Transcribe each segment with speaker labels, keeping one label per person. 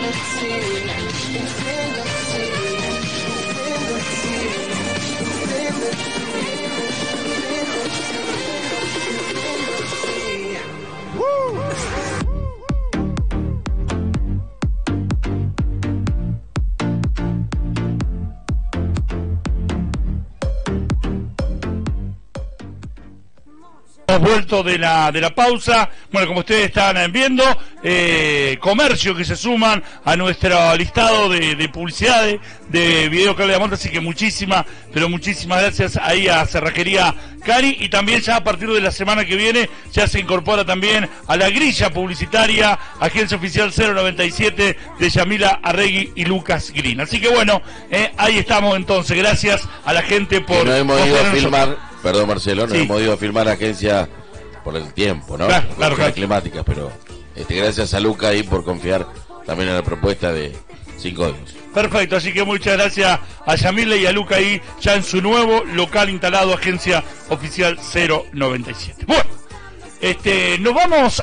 Speaker 1: Hemos vuelto de la pausa. Bueno, como ustedes están viendo, comercio que se suman a nuestro listado de publicidades de Video Cable de Monte, así que muchísimas gracias ahí a Cerrajería Cari, y también ya a partir de la semana que viene ya se incorpora también a la grilla publicitaria Agencia Oficial 097 de Yamila Arregui y Lucas Green. Así que bueno, ahí estamos entonces, gracias a la gente por...
Speaker 2: No hemos ido a filmar. Perdón, Marcelo, no hemos ido a filmar la agencia por el tiempo, ¿no?
Speaker 1: Claro.
Speaker 2: Climática, pero gracias a Luca ahí por confiar también en la propuesta de 5 años.
Speaker 1: Perfecto, así que muchas gracias a Yamila y a Luca ahí ya en su nuevo local instalado, Agencia Oficial 097. Bueno, nos vamos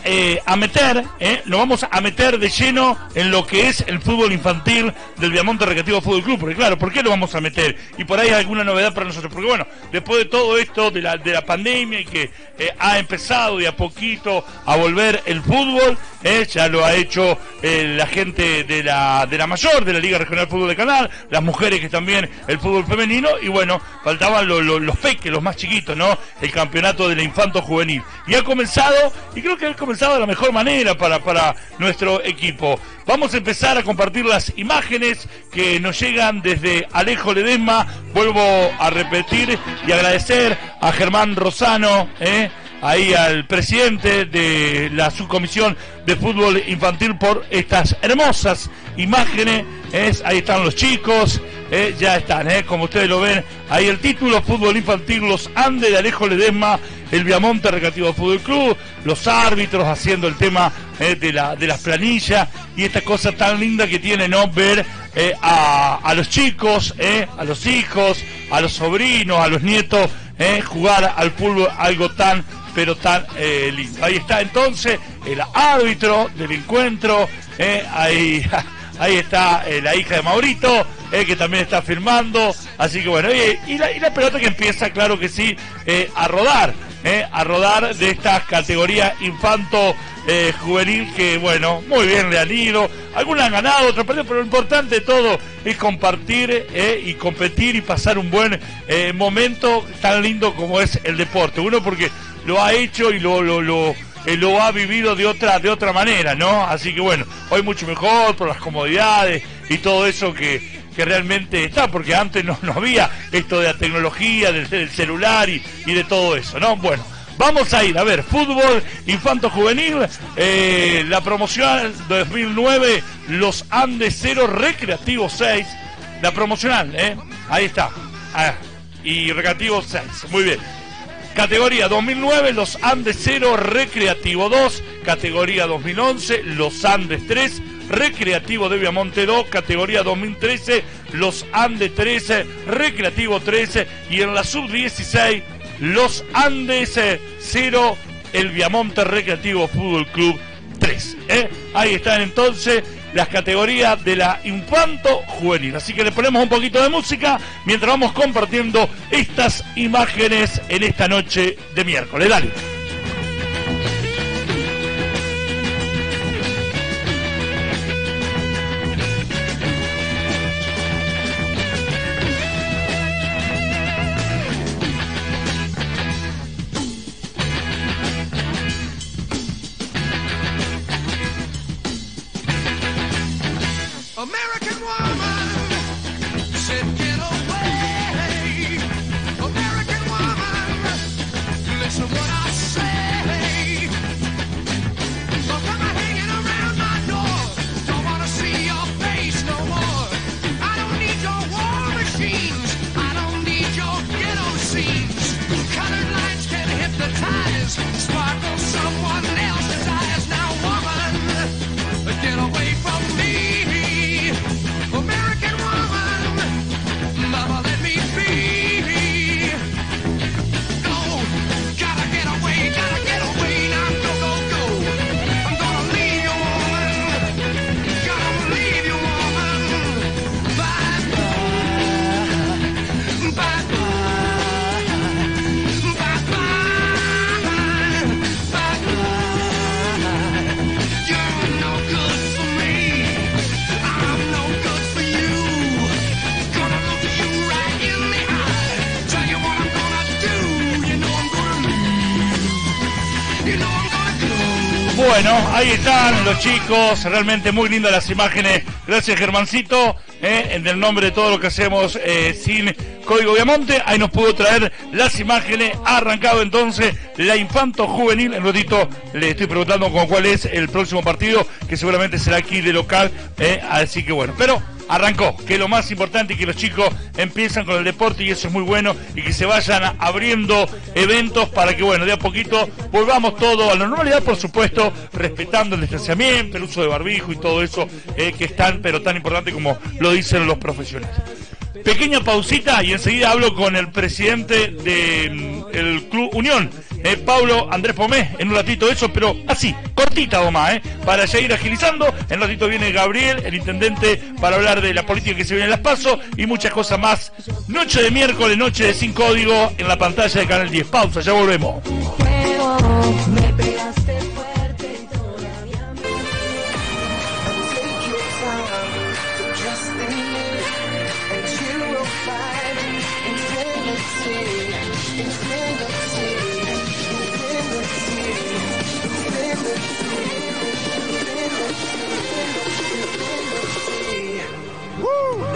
Speaker 1: a meter de lleno en lo que es el fútbol infantil del Viamonte Recreativo Fútbol Club, porque claro, ¿por qué lo vamos a meter? Y por ahí hay alguna novedad para nosotros, porque bueno, después de todo esto de la pandemia y que ha empezado de a poquito a volver el fútbol, ya lo ha hecho la gente de la mayor, de la Liga Regional de Fútbol de Canal, las mujeres que también el fútbol femenino, y bueno, faltaban los peques, los más chiquitos, ¿no? El campeonato de la infanto juvenil. Y ha comenzado, y creo que ha comenzado de la mejor manera para nuestro equipo. Vamos a empezar a compartir las imágenes que nos llegan desde Alejo Ledesma. Vuelvo a repetir y agradecer a Germán Rosano, ahí al presidente de la subcomisión de fútbol infantil por estas hermosas imágenes. Ahí están los chicos, ya están, como ustedes lo ven, ahí el título: Fútbol Infantil Los Andes de Alejo Ledesma, el Viamonte Recreativo Fútbol Club, los árbitros haciendo el tema de las planillas, y esta cosa tan linda que tiene, ¿no? Ver a los chicos, a los hijos, a los sobrinos, a los nietos, jugar al fútbol, algo tan lindo. Ahí está entonces el árbitro del encuentro, ahí está la hija de Maurito, que también está filmando, así que bueno, y la pelota que empieza, claro que sí, a rodar de estas categorías infanto juvenil, que bueno, muy bien le han ido, algunas han ganado, otras perdido, pero lo importante de todo es compartir y competir y pasar un buen momento tan lindo como es el deporte. Uno porque lo ha hecho y lo ha vivido de otra manera, ¿no? Así que bueno, hoy mucho mejor por las comodidades y todo eso que realmente está, porque antes no había esto de la tecnología, del celular y de todo eso, ¿no? Bueno, vamos a ir a ver fútbol infanto juvenil, la promocional 2009, Los Andes 0, Recreativo 6, la promocional, ahí está, y Recreativo 6, muy bien. Categoría 2009, Los Andes 0, Recreativo 2. Categoría 2011, Los Andes 3, Recreativo de Viamonte 2. Categoría 2013, Los Andes 13, Recreativo 13. Y en la sub-16, Los Andes 0, el Viamonte Recreativo Fútbol Club 3. Ahí están entonces las categorías de la infanto juvenil. Así que le ponemos un poquito de música mientras vamos compartiendo estas imágenes en esta noche de miércoles. Dale.
Speaker 3: American woman said get away. American woman, listen what I say. Don't come hanging around my door. Don't wanna see your face no more. I don't need your war machines. I don't need your ghetto scenes. Colored lights can hypnotize, sparkle someone else's eyes. Now woman, get away from me.
Speaker 1: Bueno, ahí están los chicos, realmente muy lindas las imágenes. Gracias, Germancito, en el nombre de todo lo que hacemos sin Código Viamonte. Ahí nos pudo traer las imágenes. Ha arrancado entonces la Infanto Juvenil. En un ratito le estoy preguntando con cuál es el próximo partido, que seguramente será aquí de local. Así que bueno, pero arrancó, que es lo más importante, y que los chicos empiezan con el deporte, y eso es muy bueno, y que se vayan abriendo eventos para que, bueno, de a poquito volvamos todo a la normalidad, por supuesto, respetando el distanciamiento, el uso de barbijo y todo eso, que es tan, pero tan importante como lo dicen los profesionales. Pequeña pausita y enseguida hablo con el presidente del Club Unión, Paulo Andrés Pomé, en un ratito eso, pero así, cortita nomás, para ya ir agilizando. En un ratito viene Gabriel, el intendente, para hablar de la política que se viene en las PASO y muchas cosas más. Noche de miércoles, noche de Sin Código, en la pantalla de Canal 10. Pausa, ya volvemos.
Speaker 4: Me pegaste fuerte y todavía me... Take your time, just a minute, and you will find infinity, infinity, infinity, infinity. Woo!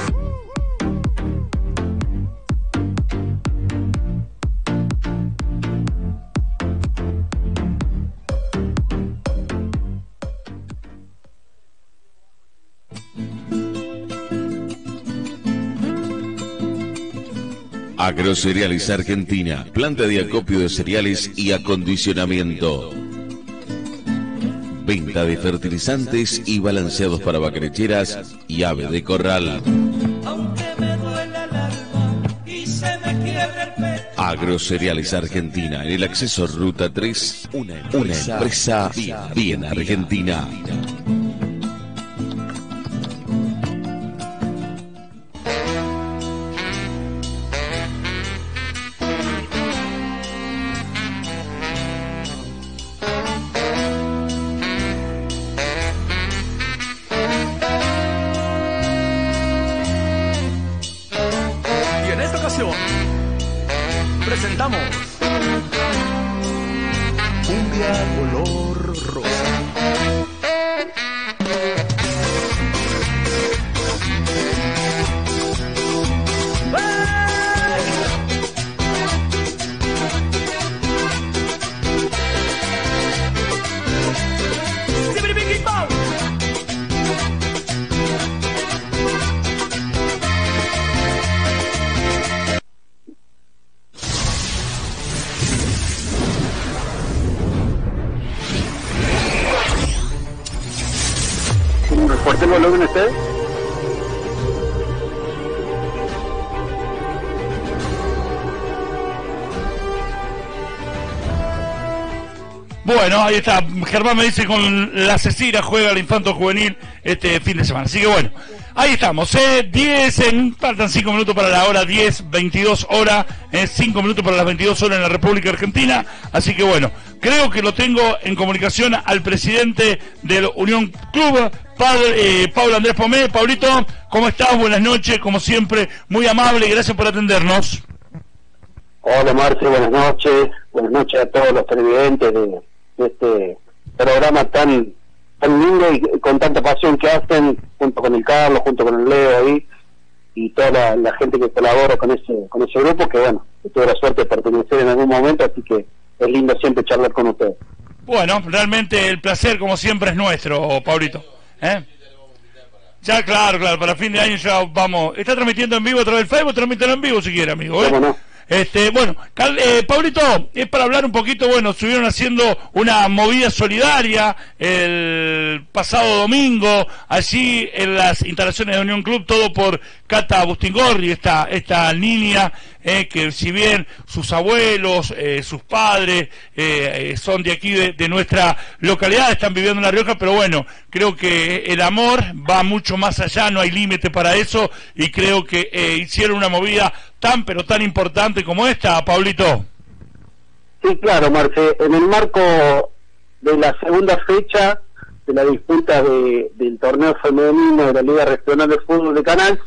Speaker 2: Agrocereales Argentina, planta de acopio de cereales y acondicionamiento. Venta de fertilizantes y balanceados para vaquerecheras y ave de corral.
Speaker 5: Aunque me duela el alma y se me quiebra el pecho.
Speaker 2: Agrocereales Argentina, en el acceso Ruta 3, una empresa bien argentina.
Speaker 6: Presentamos Cumbia color rosa.
Speaker 7: ¿Fuerte el volumen ustedes?
Speaker 1: Bueno, ahí está. Germán me dice con la Cecira juega el Infanto Juvenil este fin de semana. Así que bueno, ahí estamos. 10, faltan 5 minutos para la hora 10, 22 horas, 5 minutos para las 22 horas en la República Argentina. Así que bueno, creo que lo tengo en comunicación al presidente del Unión Club, Paulo Andrés Pomé. Paulito, ¿cómo estás? Buenas noches, como siempre, muy amable, gracias por atendernos.
Speaker 7: Hola Marce, buenas noches a todos los televidentes de este programa tan lindo y con tanta pasión que hacen, junto con el Carlos, junto con el Leo ahí, y toda la gente que colabora con ese grupo, que bueno, que tuve la suerte de pertenecer en algún momento, así que es lindo siempre charlar con ustedes.
Speaker 1: Bueno, realmente el placer como siempre es nuestro, Paulito. Ya, claro, para fin de año ya vamos. ¿Está transmitiendo en vivo a través del Facebook? Transmítelo en vivo si quiere, amigo.
Speaker 7: ¿Cómo no?
Speaker 1: Bueno, Paulito, es para hablar un poquito, bueno, estuvieron haciendo una movida solidaria el pasado domingo, allí en las instalaciones de Unión Club, todo por Cata Bustingorri, esta niña, que si bien sus abuelos, sus padres, son de aquí, de nuestra localidad, están viviendo en La Rioja, pero bueno, creo que el amor va mucho más allá, no hay límite para eso, y creo que hicieron una movida tan pero tan importante como esta, Paulito.
Speaker 7: Sí, claro, Marce, en el marco de la segunda fecha de la disputa del torneo femenino de la Liga Regional de Fútbol de Canal,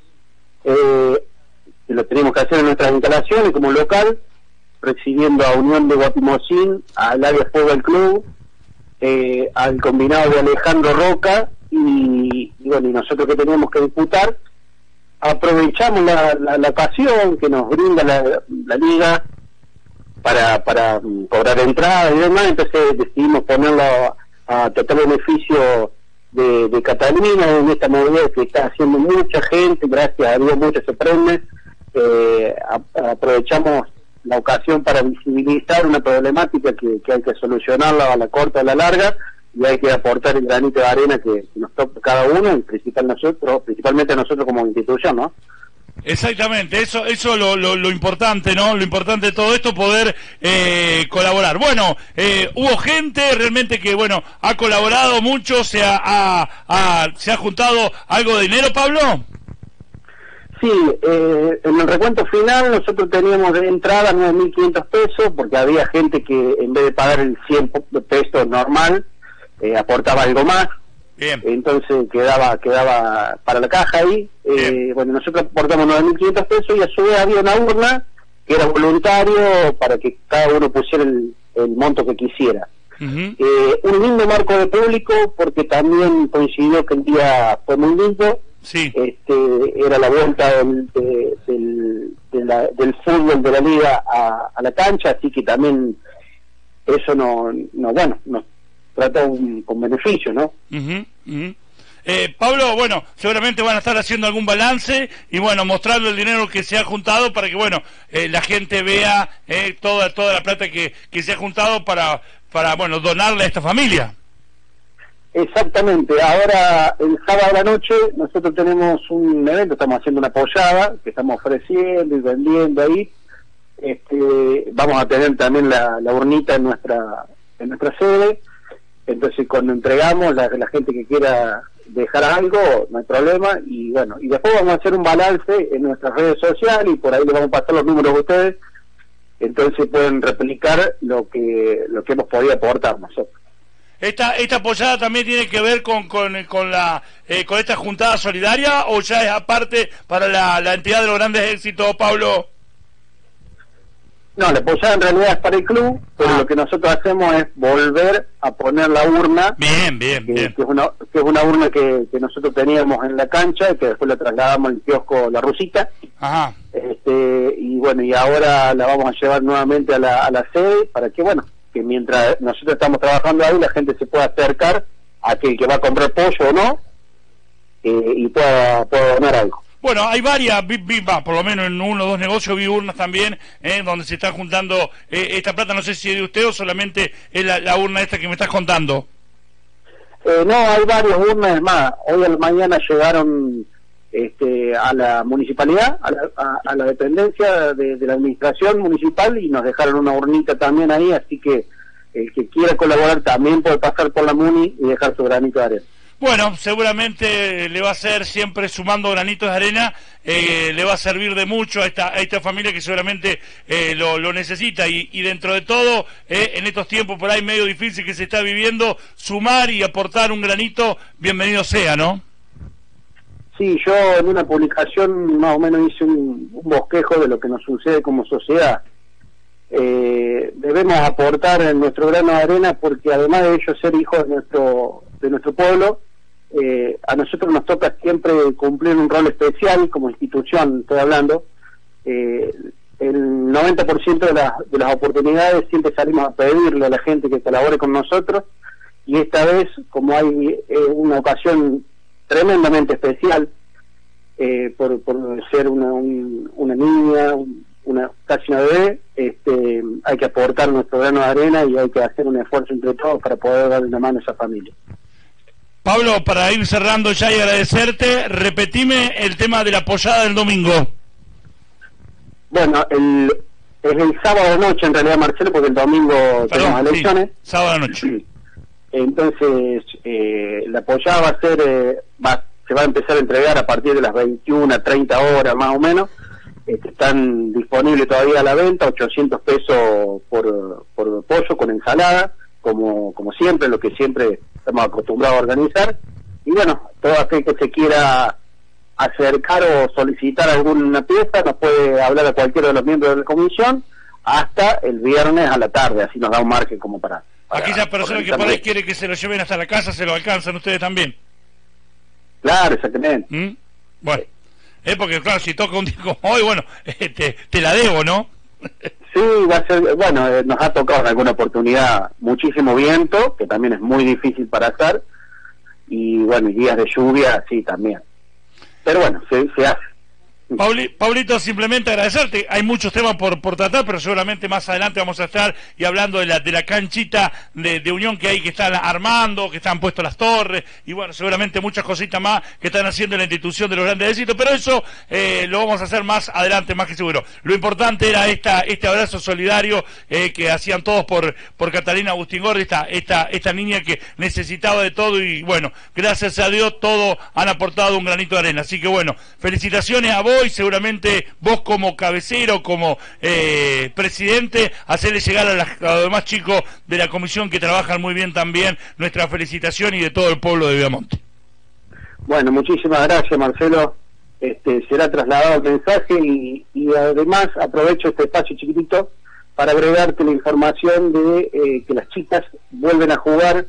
Speaker 7: que lo tenemos que hacer en nuestras instalaciones como local, recibiendo a Unión de Guatimocín, al área Fútbol Club, al combinado de Alejandro Roca y bueno, y nosotros que teníamos que disputar, aprovechamos la ocasión que nos brinda la liga para cobrar entrada y demás, entonces decidimos ponerlo a total beneficio de Catalina en esta movida que está haciendo mucha gente, gracias a Dios muchos se prenden. Aprovechamos la ocasión para visibilizar una problemática que hay que solucionarla a la corta o a la larga, y hay que aportar el granito de arena que nos toca cada uno, y principalmente nosotros como institución, ¿no?
Speaker 1: Exactamente, eso lo importante, ¿no? Lo importante de todo esto, poder colaborar. Bueno, hubo gente realmente que, bueno, ha colaborado mucho, se ha juntado algo de dinero, Pablo.
Speaker 7: Sí, en el recuento final nosotros teníamos de entrada 9.500 pesos, porque había gente que en vez de pagar el 100 pesos normal, aportaba algo más.
Speaker 1: Bien.
Speaker 7: Entonces quedaba para la caja ahí. Bueno, nosotros aportamos 9.500 pesos y a su vez había una urna que era voluntario para que cada uno pusiera el monto que quisiera. Un lindo marco de público, porque también coincidió que el día fue muy lindo.
Speaker 1: Sí.
Speaker 7: Era la vuelta del fútbol de la liga a la cancha, así que también eso nos trata con beneficio, ¿no?
Speaker 1: Pablo, bueno, seguramente van a estar haciendo algún balance y bueno, mostrando el dinero que se ha juntado para que bueno, la gente vea toda la plata que se ha juntado para bueno, donarle a esta familia.
Speaker 7: Exactamente. Ahora el sábado a la noche nosotros tenemos un evento, estamos haciendo una pollada que estamos ofreciendo y vendiendo ahí. Vamos a tener también la urnita en nuestra sede. Entonces cuando entregamos, la gente que quiera dejar algo, no hay problema, y bueno, y después vamos a hacer un balance en nuestras redes sociales y por ahí les vamos a pasar los números a ustedes, entonces pueden replicar lo que hemos podido aportar nosotros.
Speaker 1: ¿Esta apoyada también tiene que ver con esta juntada solidaria o ya es aparte para la entidad de los grandes éxitos, Pablo?
Speaker 7: No, la apoyada en realidad es para el club, pero lo que nosotros hacemos es volver a poner la urna.
Speaker 1: Bien.
Speaker 7: Que es una urna que nosotros teníamos en la cancha y que después la trasladamos al kiosco La Rusita.
Speaker 1: Ajá.
Speaker 7: Y bueno, y ahora la vamos a llevar nuevamente a la sede para que, bueno, que mientras nosotros estamos trabajando ahí, la gente se pueda acercar a aquel que va a comprar pollo o no, y pueda donar algo.
Speaker 1: Bueno, hay varias, por lo menos en 1 o 2 negocios vi urnas también, donde se está juntando esta plata. No sé si es de usted o solamente es la urna esta que me estás contando.
Speaker 7: No, hay varias urnas más. Hoy a la mañana llegaron a la municipalidad, a la dependencia de la administración municipal, y nos dejaron una urnita también ahí, así que el que quiera colaborar también puede pasar por la muni y dejar su granito de arena.
Speaker 1: Bueno, seguramente le va a ser, siempre sumando granitos de arena, le va a servir de mucho a esta familia que seguramente lo necesita, y dentro de todo, en estos tiempos por ahí medio difícil que se está viviendo, sumar y aportar un granito, bienvenido sea, ¿no?
Speaker 7: Sí, yo en una publicación más o menos hice un bosquejo de lo que nos sucede como sociedad. Debemos aportar en nuestro grano de arena, porque además de ellos ser hijos de nuestro pueblo, a nosotros nos toca siempre cumplir un rol especial como institución, estoy hablando. El 90% de las oportunidades siempre salimos a pedirle a la gente que colabore con nosotros, y esta vez, como hay una ocasión tremendamente especial, por ser una niña, casi una bebé, hay que aportar nuestro grano de arena y hay que hacer un esfuerzo entre todos para poder darle una mano a esa familia.
Speaker 1: Pablo, para ir cerrando ya y agradecerte, repetime el tema de la pollada del domingo. Bueno,
Speaker 7: es el sábado noche en realidad, Marcelo, porque el domingo tenemos elecciones.
Speaker 1: Sí, sábado noche.
Speaker 7: Entonces, la pollada va a ser, se va a empezar a entregar a partir de las 21:30 horas más o menos. Están disponibles todavía a la venta, 800 pesos por pollo con ensalada, como siempre, lo que siempre estamos acostumbrados a organizar. Y bueno, todo aquel que se quiera acercar o solicitar alguna pieza nos puede hablar a cualquiera de los miembros de la comisión hasta el viernes a la tarde, así nos da un margen como para
Speaker 1: Aquellas personas que por ahí quieren que se lo lleven hasta la casa, se lo alcanzan ustedes también.
Speaker 7: Claro, exactamente.
Speaker 1: Bueno, porque claro, si toca un día como hoy, bueno, te la debo, ¿no?
Speaker 7: Sí, va a ser, bueno, nos ha tocado en alguna oportunidad muchísimo viento, que también es muy difícil para hacer, y bueno, y días de lluvia, sí, también. Pero bueno, se hace.
Speaker 1: Pablito, simplemente agradecerte. Hay muchos temas por tratar, pero seguramente más adelante vamos a estar y hablando de la canchita de Unión que hay, que están armando, que están puestas las torres, y bueno, seguramente muchas cositas más que están haciendo en la institución de los grandes éxitos, pero eso lo vamos a hacer más adelante, más que seguro. Lo importante era este abrazo solidario que hacían todos por Catalina Agustín Gordi, esta niña que necesitaba de todo, y bueno, gracias a Dios todos han aportado un granito de arena. Así que bueno, felicitaciones a vos, y seguramente vos como cabecero, como presidente, hacerle llegar a los demás chicos de la comisión que trabajan muy bien también nuestra felicitación, y de todo el pueblo de Viamonte.
Speaker 7: Bueno, muchísimas gracias, Marcelo. Será trasladado el mensaje, y además aprovecho este espacio chiquitito para agregarte la información de que las chicas vuelven a jugar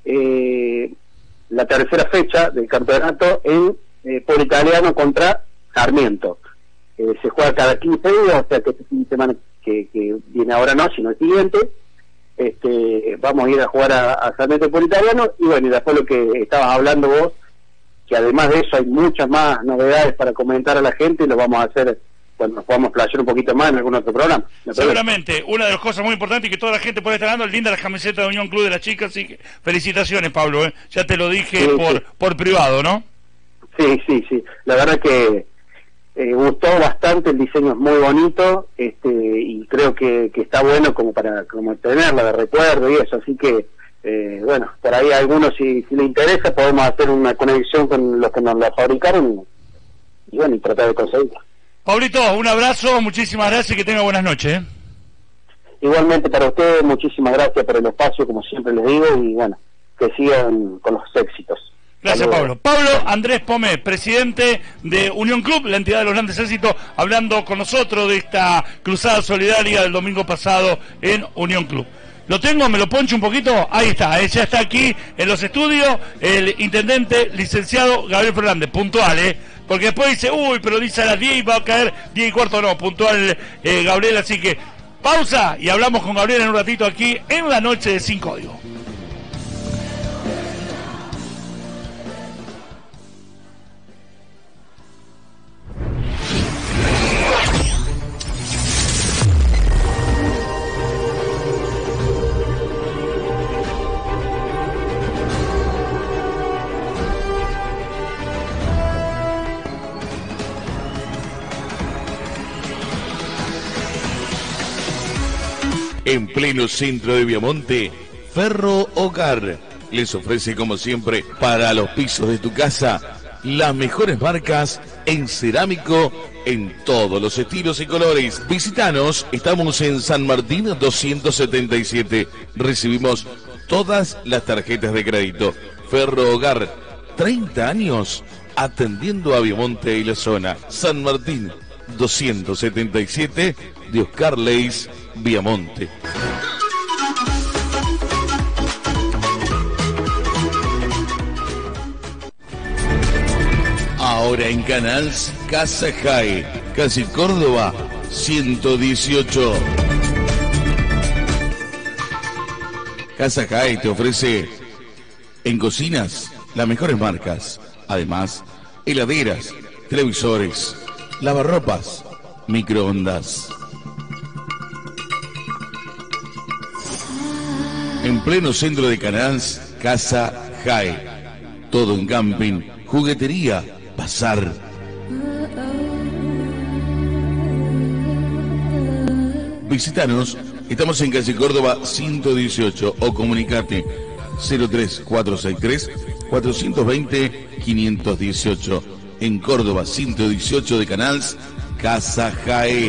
Speaker 7: la tercera fecha del campeonato en por italiano contra Sarmiento. Se juega cada 15 días, o sea que este fin de semana que viene ahora no, sino el siguiente. Vamos a ir a jugar a Sarmiento por italiano, y bueno, y después lo que estabas hablando vos, que además de eso hay muchas más novedades para comentar a la gente, y lo vamos a hacer cuando nos podamos playar un poquito más en algún otro programa.
Speaker 1: Seguramente, una de las cosas muy importantes, y que toda la gente puede estar dando, linda la camiseta de Unión Club de las chicas, así que felicitaciones, Pablo, ya te lo dije
Speaker 7: sí,
Speaker 1: por privado, ¿no?
Speaker 7: Sí, la verdad que gustó bastante, el diseño es muy bonito, y creo que está bueno como tenerla de recuerdo y eso, así que bueno, por ahí a algunos si le interesa podemos hacer una conexión con los que nos la fabricaron, y bueno, y tratar de conseguirla.
Speaker 1: Pablito, un abrazo, muchísimas gracias y que tenga buenas noches.
Speaker 7: Igualmente para ustedes, muchísimas gracias por el espacio, como siempre les digo, y bueno, que sigan con los éxitos.
Speaker 1: Gracias, Pablo. Pablo Andrés Pomé, presidente de Unión Club, la entidad de los grandes éxitos, hablando con nosotros de esta cruzada solidaria del domingo pasado en Unión Club. ¿Lo tengo? ¿Me lo poncho un poquito? Ahí está, ya está aquí en los estudios el intendente licenciado Gabriel Fernández, puntual, porque después dice, pero dice a las 10 y va a caer 10 y cuarto, no, puntual Gabriel, así que pausa y hablamos con Gabriel en un ratito aquí en la noche de Sin Código.
Speaker 2: En pleno centro de Viamonte, Ferro Hogar les ofrece, como siempre, para los pisos de tu casa, las mejores marcas en cerámico en todos los estilos y colores. Visítanos, estamos en San Martín 277. Recibimos todas las tarjetas de crédito. Ferro Hogar, 30 años atendiendo a Viamonte y la zona. San Martín 277 de Oscar Leis, Viamonte. Ahora en Canals, Casa Jae, casi Córdoba 118. Casa Jae te ofrece en cocinas las mejores marcas, además heladeras, televisores, lavarropas, microondas. En pleno centro de Canals, Casa Jae. Todo en camping, juguetería, bazar. Visítanos, estamos en calle Córdoba 118 o comunicate 03463 420 518. En Córdoba 118 de Canals, Casa Jae.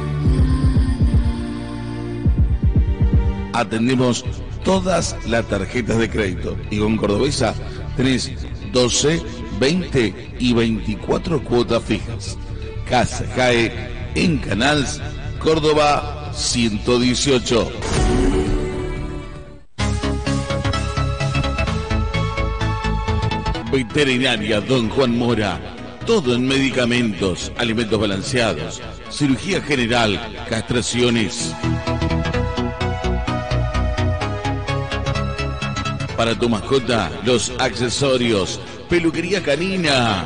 Speaker 2: Atendemos todas las tarjetas de crédito y con Cordobesa tenés 12, 20 y 24 cuotas fijas. Casa Jae en Canals, Córdoba 118. Veterinaria Don Juan Mora. Todo en medicamentos, alimentos balanceados, cirugía general, castraciones. Para tu mascota, los accesorios, peluquería canina.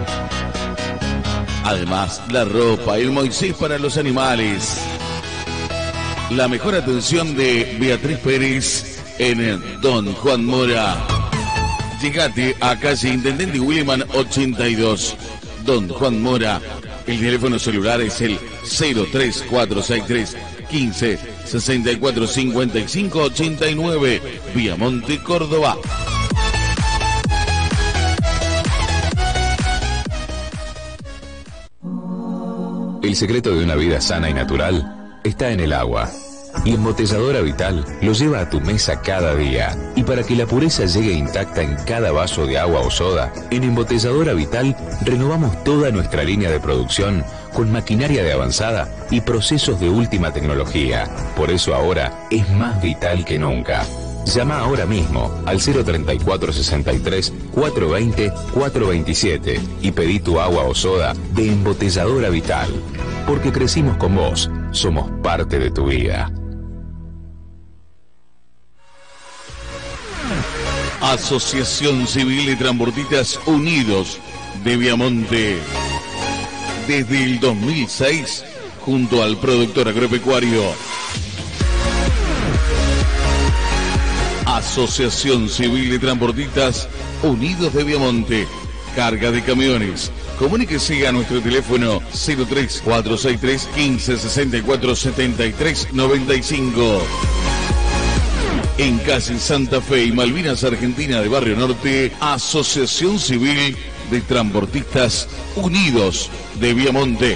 Speaker 2: Además, la ropa, el Moisés para los animales. La mejor atención de Beatriz Pérez en Don Juan Mora. Llegate a calle Intendente Williman 82. Don Juan Mora. El teléfono celular es el 03463 15 64 55 89. Viamonte, Córdoba.
Speaker 8: El secreto de una vida sana y natural está en el agua. Y Embotelladora Vital lo lleva a tu mesa cada día. Y para que la pureza llegue intacta en cada vaso de agua o soda, en Embotelladora Vital renovamos toda nuestra línea de producción con maquinaria de avanzada y procesos de última tecnología. Por eso ahora es más vital que nunca. Llama ahora mismo al 034 63 420 427 y pedí tu agua o soda de Embotelladora Vital. Porque crecimos con vos, somos parte de tu vida.
Speaker 2: Asociación Civil de Transportistas Unidos de Viamonte. Desde el 2006, junto al productor agropecuario. Asociación Civil de Transportistas Unidos de Viamonte. Carga de camiones. Comuníquese a nuestro teléfono 03463 15 64 73 95. En calle Santa Fe y Malvinas Argentina de Barrio Norte, Asociación Civil de Transportistas Unidos de Viamonte.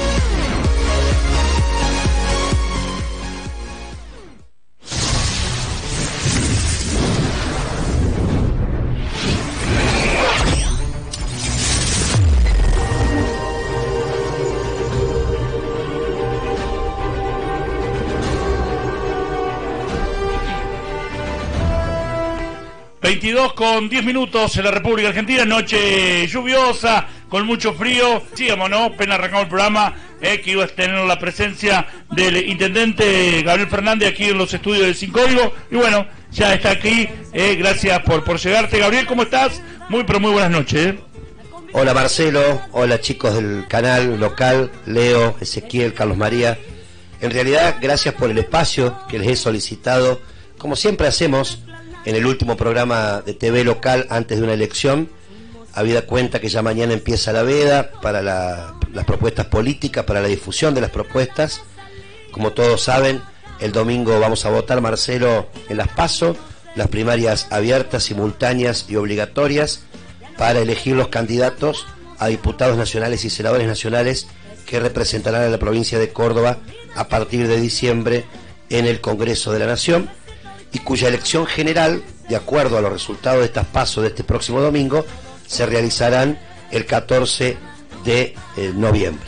Speaker 1: Con 10 minutos en la República Argentina, noche lluviosa, con mucho frío. Decíamos, ¿no? Apenas arrancamos el programa, que iba a tener la presencia del intendente Gabriel Fernández aquí en los estudios del Sin Código. Y bueno, ya está aquí. Gracias por llegarte. Gabriel, ¿cómo estás? Pero muy buenas noches.
Speaker 9: Hola Marcelo, hola chicos del canal local, Leo, Ezequiel, Carlos María. En realidad, gracias por el espacio que les he solicitado, como siempre hacemos en el último programa de TV local antes de una elección, habida cuenta que ya mañana empieza la veda para las propuestas políticas, para la difusión de las propuestas. Como todos saben, el domingo vamos a votar, Marcelo, en las PASO, las primarias abiertas, simultáneas y obligatorias, para elegir los candidatos a diputados nacionales y senadores nacionales que representarán a la provincia de Córdoba a partir de diciembre en el Congreso de la Nación, y cuya elección general, de acuerdo a los resultados de estas PASO de este próximo domingo, se realizarán el 14 de noviembre.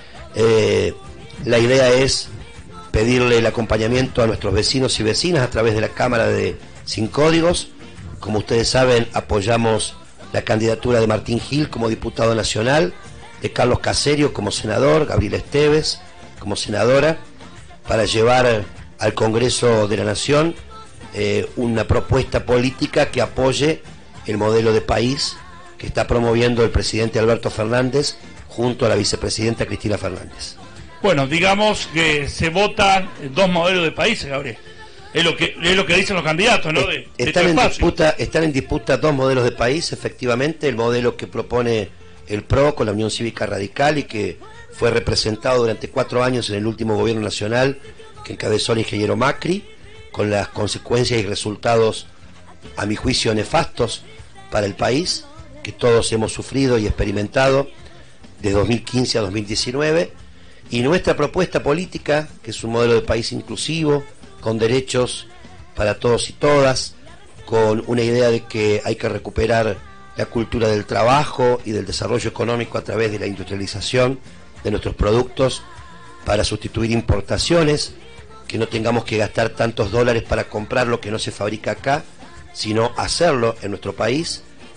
Speaker 9: La idea es pedirle el acompañamiento a nuestros vecinos y vecinas a través de la Cámara de Sin Códigos. Como ustedes saben, apoyamos la candidatura de Martín Gil como diputado nacional, de Carlos Caserio como senador, Gabriela Esteves como senadora, para llevar al Congreso de la Nación una propuesta política que apoye el modelo de país que está promoviendo el presidente Alberto Fernández junto a la vicepresidenta Cristina Fernández.
Speaker 1: Bueno, digamos que se votan dos modelos de país, Gabriel. Es lo que dicen los candidatos, ¿no?
Speaker 9: Están en disputa dos modelos de país, efectivamente. El modelo que propone el PRO con la Unión Cívica Radical y que fue representado durante 4 años en el último gobierno nacional que encabezó el ingeniero Macri, con las consecuencias y resultados, a mi juicio, nefastos para el país, que todos hemos sufrido y experimentado de 2015 a 2019, y nuestra propuesta política, que es un modelo de país inclusivo, con derechos para todos y todas, con una idea de que hay que recuperar la cultura del trabajo y del desarrollo económico a través de la industrialización de nuestros productos para sustituir importaciones, que no tengamos que gastar tantos dólares para comprar lo que no se fabrica acá, sino hacerlo en nuestro país,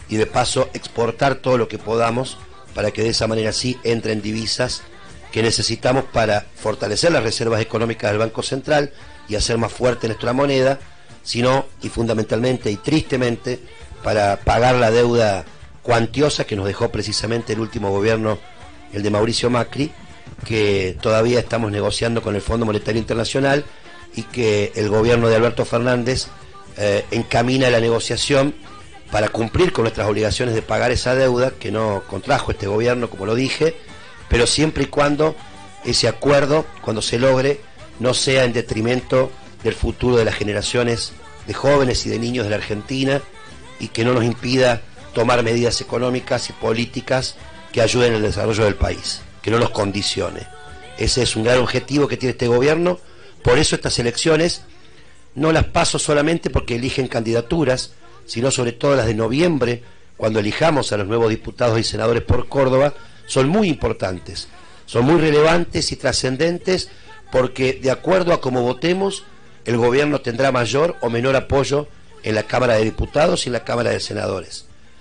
Speaker 9: y de paso exportar todo lo que podamos para que de esa manera sí entren divisas que necesitamos para fortalecer las reservas económicas del Banco Central y hacer más fuerte nuestra moneda, sino y fundamentalmente y tristemente para pagar la deuda cuantiosa que nos dejó precisamente el último gobierno, el de Mauricio Macri, que todavía estamos negociando con el Fondo Monetario Internacional y que el gobierno de Alberto Fernández encamina la negociación para cumplir con nuestras obligaciones de pagar esa deuda que no contrajo este gobierno, como lo dije, pero siempre y cuando ese acuerdo, cuando se logre, no sea en detrimento del futuro de las generaciones de jóvenes y de niños de la Argentina y que no nos impida tomar medidas económicas y políticas que ayuden al desarrollo del país, que no nos condicione. Ese es un gran objetivo que tiene este gobierno. Por eso estas elecciones no las paso solamente porque eligen candidaturas, sino sobre todo las de noviembre, cuando elijamos a los nuevos diputados y senadores por Córdoba, son muy importantes, son muy relevantes y trascendentes, porque de acuerdo a cómo votemos, el gobierno tendrá mayor o menor apoyo en la Cámara de Diputados y en la Cámara de Senadores.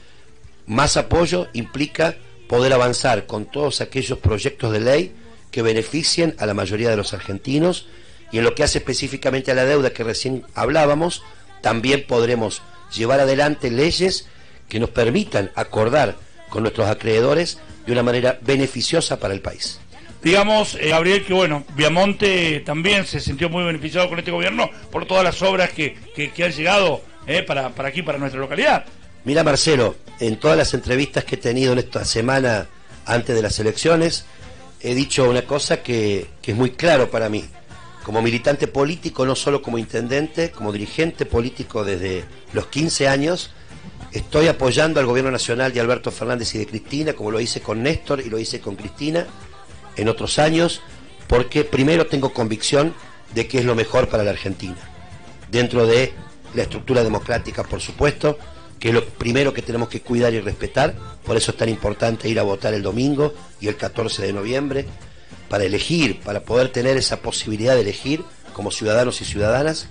Speaker 9: Más apoyo implica poder avanzar con todos aquellos proyectos de ley que beneficien a la mayoría de los argentinos, y en lo que hace específicamente a la deuda que recién hablábamos, también podremos llevar adelante leyes que nos permitan acordar con nuestros acreedores de una manera beneficiosa para el país.
Speaker 1: Digamos, Gabriel, que bueno, Viamonte también se sintió muy beneficiado con este gobierno por todas las obras que han llegado para aquí, para nuestra localidad.
Speaker 9: Mira, Marcelo, en todas las entrevistas que he tenido en esta semana antes de las elecciones, he dicho una cosa que es muy claro para mí. Como militante político, no solo como intendente, como dirigente político desde los 15 años, estoy apoyando al gobierno nacional de Alberto Fernández y de Cristina, como lo hice con Néstor y lo hice con Cristina en otros años, porque primero tengo convicción de que es lo mejor para la Argentina, dentro de la estructura democrática, por supuesto, que es lo primero que tenemos que cuidar y respetar. Por eso es tan importante ir a votar el domingo y el 14 de noviembre, para elegir, para poder tener esa posibilidad de elegir como ciudadanos y ciudadanas.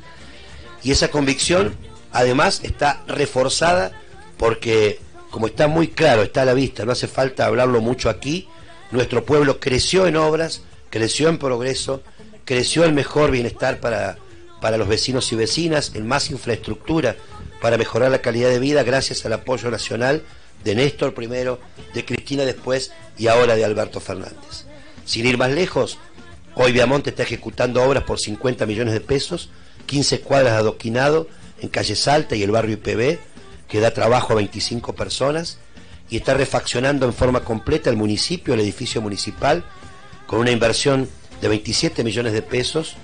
Speaker 9: Y esa convicción además está reforzada porque, como está muy claro, está a la vista, no hace falta hablarlo mucho aquí, nuestro pueblo creció en obras, creció en progreso, creció en mejor bienestar para los vecinos y vecinas, en más infraestructura para mejorar la calidad de vida, gracias al apoyo nacional de Néstor primero, de Cristina después y ahora de Alberto Fernández. Sin ir más lejos, hoy Viamonte está ejecutando obras por 50 millones de pesos, 15 cuadras de adoquinado en calle Salta y el barrio IPB, que da trabajo a 25 personas, y está refaccionando en forma completa el municipio, el edificio municipal, con una inversión de 27 millones de pesos,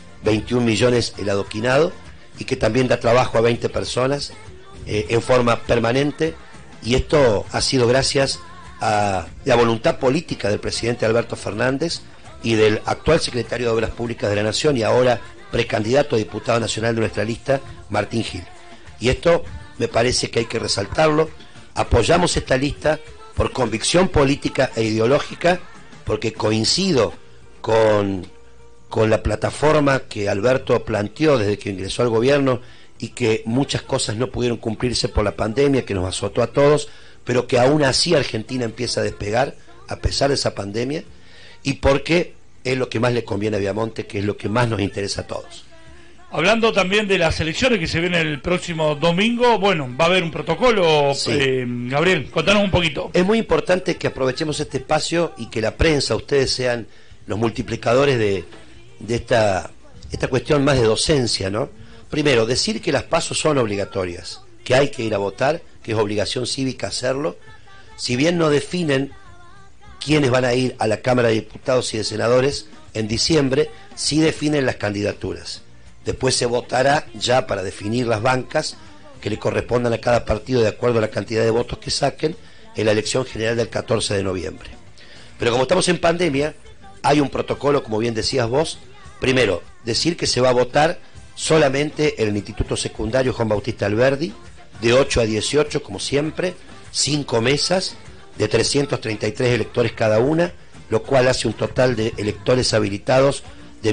Speaker 9: 21 millones el adoquinado, y que también da trabajo a 20 personas en forma permanente, y esto ha sido gracias a la voluntad política del presidente Alberto Fernández y del actual secretario de Obras Públicas de la Nación y ahora precandidato a diputado nacional de nuestra lista, Martín Gil. Y esto me parece que hay que resaltarlo. Apoyamos esta lista por convicción política e ideológica, porque coincido con la plataforma que Alberto planteó desde que ingresó al gobierno y que muchas cosas no pudieron cumplirse por la pandemia que nos azotó a todos, pero que aún así Argentina empieza a despegar a pesar de esa pandemia, y porque es lo que más le conviene a Viamonte, que es lo que más nos interesa a todos.
Speaker 1: Hablando también de las elecciones que se vienen el próximo domingo, bueno, va a haber un protocolo,
Speaker 9: Sí.
Speaker 1: Gabriel, contanos un poquito.
Speaker 9: Es muy importante que aprovechemos este espacio y que la prensa, ustedes sean los multiplicadores de esta cuestión más de docencia, ¿no? Primero, decir que las PASO son obligatorias, que hay que ir a votar, que es obligación cívica hacerlo. Si bien no definen quiénes van a ir a la Cámara de Diputados y de Senadores en diciembre, sí definen las candidaturas. Después se votará ya para definir las bancas que le correspondan a cada partido de acuerdo a la cantidad de votos que saquen en la elección general del 14 de noviembre. Pero como estamos en pandemia, hay un protocolo, como bien decías vos. Primero, decir que se va a votar solamente en el Instituto Secundario Juan Bautista Alberdi, de 8 a 18, como siempre, 5 mesas de 333 electores cada una, lo cual hace un total de electores habilitados de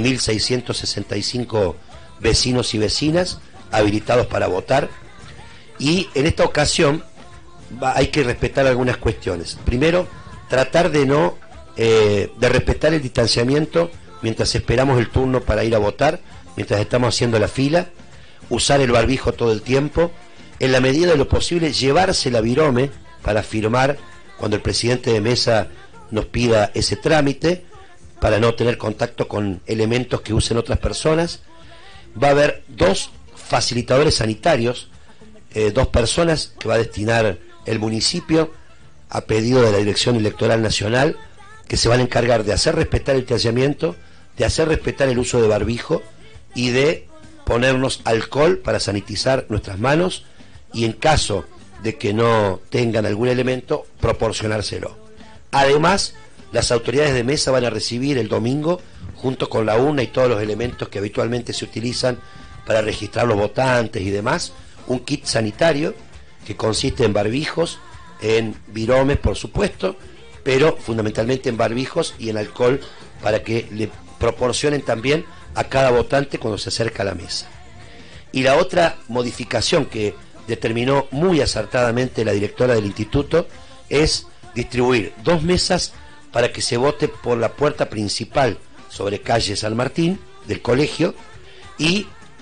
Speaker 9: 1.665 vecinos y vecinas habilitados para votar. Y en esta ocasión hay que respetar algunas cuestiones. Primero, tratar de respetar el distanciamiento mientras esperamos el turno para ir a votar, mientras estamos haciendo la fila, usar el barbijo todo el tiempo, en la medida de lo posible llevarse la virome para firmar cuando el presidente de mesa nos pida ese trámite, para no tener contacto con elementos que usen otras personas. Va a haber 2 facilitadores sanitarios, 2 personas que va a destinar el municipio a pedido de la Dirección Electoral Nacional, que se van a encargar de hacer respetar el distanciamiento, de hacer respetar el uso de barbijo y de ponernos alcohol para sanitizar nuestras manos, y en caso de que no tengan algún elemento, proporcionárselo. Además, las autoridades de mesa van a recibir el domingo, junto con la urna y todos los elementos que habitualmente se utilizan para registrar los votantes y demás, un kit sanitario que consiste en barbijos, en viromes por supuesto, pero fundamentalmente en barbijos y en alcohol, para que le proporcionen también a cada votante cuando se acerca a la mesa. Y la otra modificación que determinó muy acertadamente la directora del instituto es distribuir 2 mesas para que se vote por la puerta principal sobre calle San Martín del colegio, y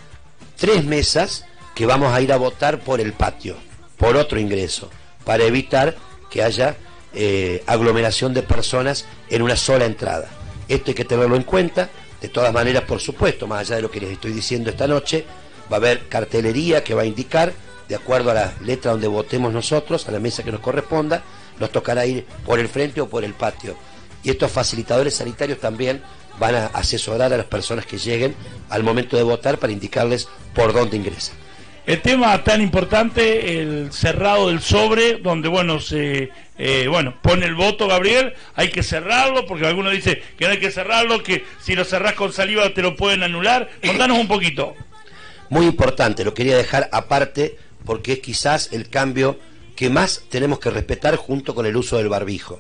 Speaker 9: 3 mesas que vamos a ir a votar por el patio, por otro ingreso, para evitar que haya aglomeración de personas en una sola entrada. Esto hay que tenerlo en cuenta. De todas maneras, por supuesto, más allá de lo que les estoy diciendo esta noche, va a haber cartelería que va a indicar, de acuerdo a la letra donde votemos nosotros, a la mesa que nos corresponda, nos tocará ir por el frente o por el patio. Y estos facilitadores sanitarios también van a asesorar a las personas que lleguen al momento de votar para indicarles por dónde ingresan.
Speaker 1: El tema tan importante, el cerrado del sobre, donde se pone el voto, Gabriel, hay que cerrarlo, porque algunos dicen que no hay que cerrarlo, que si lo cerrás con saliva te lo pueden anular. Contanos un poquito.
Speaker 9: Muy importante, lo quería dejar aparte porque es quizás el cambio que más tenemos que respetar junto con el uso del barbijo.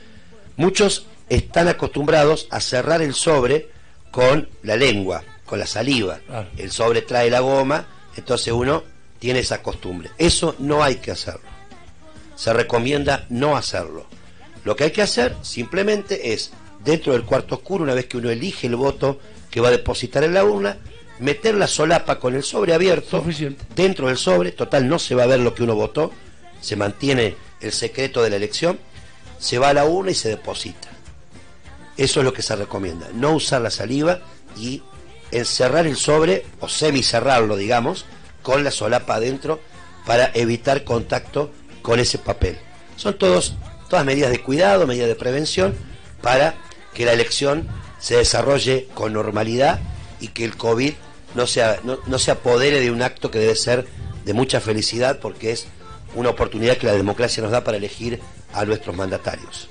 Speaker 9: Muchos están acostumbrados a cerrar el sobre con la lengua, con la saliva.
Speaker 1: Claro.
Speaker 9: El sobre trae la goma, entonces uno tiene esa costumbre. Eso no hay que hacerlo. Se recomienda no hacerlo. Lo que hay que hacer simplemente es, dentro del cuarto oscuro, una vez que uno elige el voto que va a depositar en la urna, meter la solapa con el sobre abierto.
Speaker 1: Suficiente.
Speaker 9: Dentro del sobre, total no se va a ver lo que uno votó, se mantiene el secreto de la elección, se va a la urna y se deposita. Eso es lo que se recomienda, no usar la saliva y encerrar el sobre, o semicerrarlo, digamos, con la solapa adentro, para evitar contacto con ese papel. Son todas medidas de cuidado, medidas de prevención, para que la elección se desarrolle con normalidad y que el COVID no se apodere de un acto que debe ser de mucha felicidad, porque es una oportunidad que la democracia nos da para elegir a nuestros mandatarios.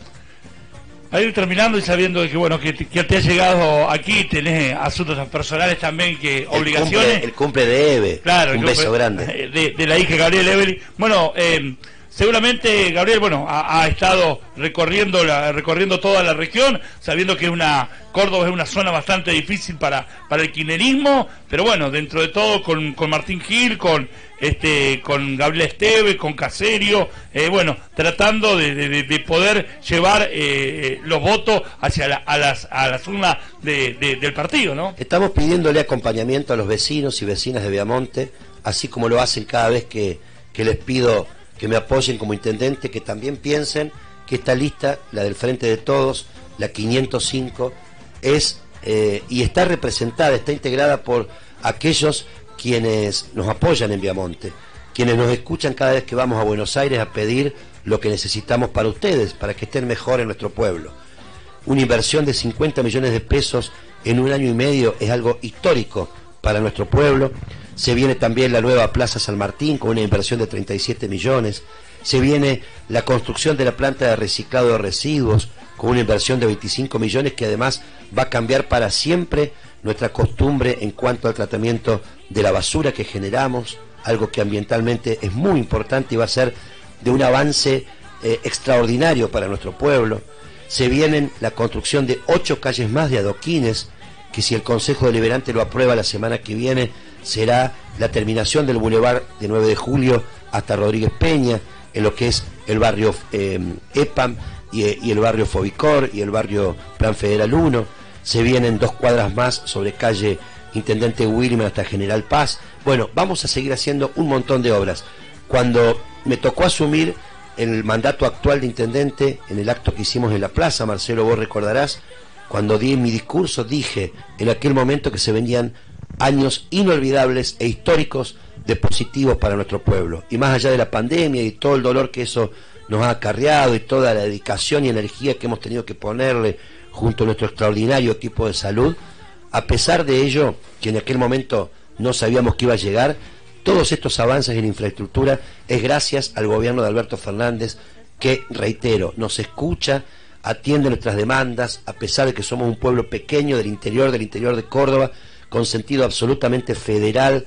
Speaker 1: A ir terminando y sabiendo de que te has llegado aquí, tenés asuntos personales también, que obligaciones.
Speaker 9: El cumple de Eve,
Speaker 1: claro,
Speaker 9: un beso grande.
Speaker 1: De la hija Gabriel Evelyn. Seguramente Gabriel, ha estado recorriendo toda la región, sabiendo que Córdoba es una zona bastante difícil para el kirchnerismo, pero dentro de todo con Martín Gil, con Gabriel Esteve, con Caserio, tratando de poder llevar los votos hacia a las urnas del partido, ¿no?
Speaker 9: Estamos pidiéndole acompañamiento a los vecinos y vecinas de Viamonte, así como lo hacen cada vez que les pido que me apoyen como intendente, que también piensen que esta lista, la del Frente de Todos, la 505, es y está representada, está integrada por aquellos quienes nos apoyan en Viamonte, quienes nos escuchan cada vez que vamos a Buenos Aires a pedir lo que necesitamos para ustedes, para que estén mejor en nuestro pueblo. Una inversión de 50 millones de pesos en 1 año y medio es algo histórico para nuestro pueblo. Se viene también la nueva Plaza San Martín con una inversión de 37 millones. Se viene la construcción de la planta de reciclado de residuos con una inversión de 25 millones que además va a cambiar para siempre nuestra costumbre en cuanto al tratamiento de la basura que generamos, algo que ambientalmente es muy importante y va a ser de un avance extraordinario para nuestro pueblo. Se viene la construcción de 8 calles más de adoquines, que si el Consejo Deliberante lo aprueba la semana que viene, será la terminación del Boulevard de 9 de Julio hasta Rodríguez Peña, en lo que es el barrio EPAM y el barrio Fobicor y el barrio Plan Federal 1. Se vienen 2 cuadras más sobre calle Intendente Williman hasta General Paz. Bueno, vamos a seguir haciendo un montón de obras. Cuando me tocó asumir el mandato actual de intendente, en el acto que hicimos en la plaza, Marcelo, vos recordarás, cuando di mi discurso, dije en aquel momento que se venían años inolvidables e históricos de positivos para nuestro pueblo. Y más allá de la pandemia y todo el dolor que eso nos ha acarreado y toda la dedicación y energía que hemos tenido que ponerle junto a nuestro extraordinario equipo de salud, a pesar de ello, que en aquel momento no sabíamos que iba a llegar, todos estos avances en infraestructura es gracias al gobierno de Alberto Fernández, que, reitero, nos escucha, atiende nuestras demandas, a pesar de que somos un pueblo pequeño del interior de Córdoba, con sentido absolutamente federal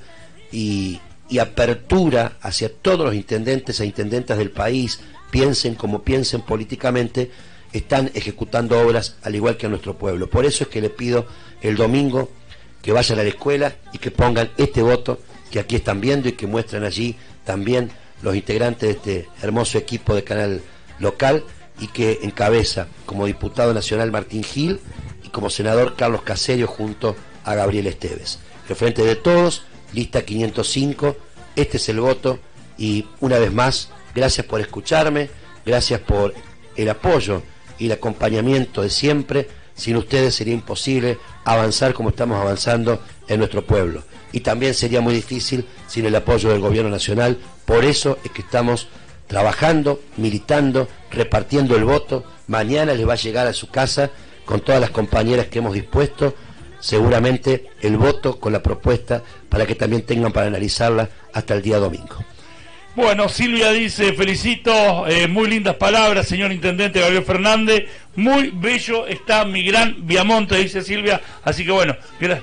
Speaker 9: y apertura hacia todos los intendentes e intendentas del país, piensen como piensen políticamente, están ejecutando obras al igual que a nuestro pueblo. Por eso es que le pido el domingo que vayan a la escuela y que pongan este voto que aquí están viendo y que muestran allí también los integrantes de este hermoso equipo de canal local, y que encabeza como diputado nacional Martín Gil y como senador Carlos Caserio junto a Gabriel Esteves. El Frente de Todos, lista 505, este es el voto, y una vez más, gracias por escucharme, gracias por el apoyo y el acompañamiento de siempre. Sin ustedes sería imposible avanzar como estamos avanzando en nuestro pueblo, y también sería muy difícil sin el apoyo del gobierno nacional. Por eso es que estamos trabajando, militando, repartiendo el voto. Mañana les va a llegar a su casa con todas las compañeras que hemos dispuesto seguramente el voto con la propuesta para que también tengan para analizarla hasta el día domingo.
Speaker 1: Bueno, Silvia dice, felicito, muy lindas palabras, señor Intendente Gabriel Fernández, muy bello está mi gran Viamonte, dice Silvia, así que bueno,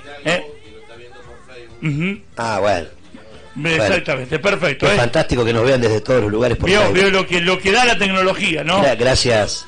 Speaker 9: Bueno.
Speaker 1: Exactamente, perfecto.
Speaker 9: Es fantástico que nos vean desde todos los lugares.
Speaker 1: Veo lo que da la tecnología, ¿no?
Speaker 9: Gracias.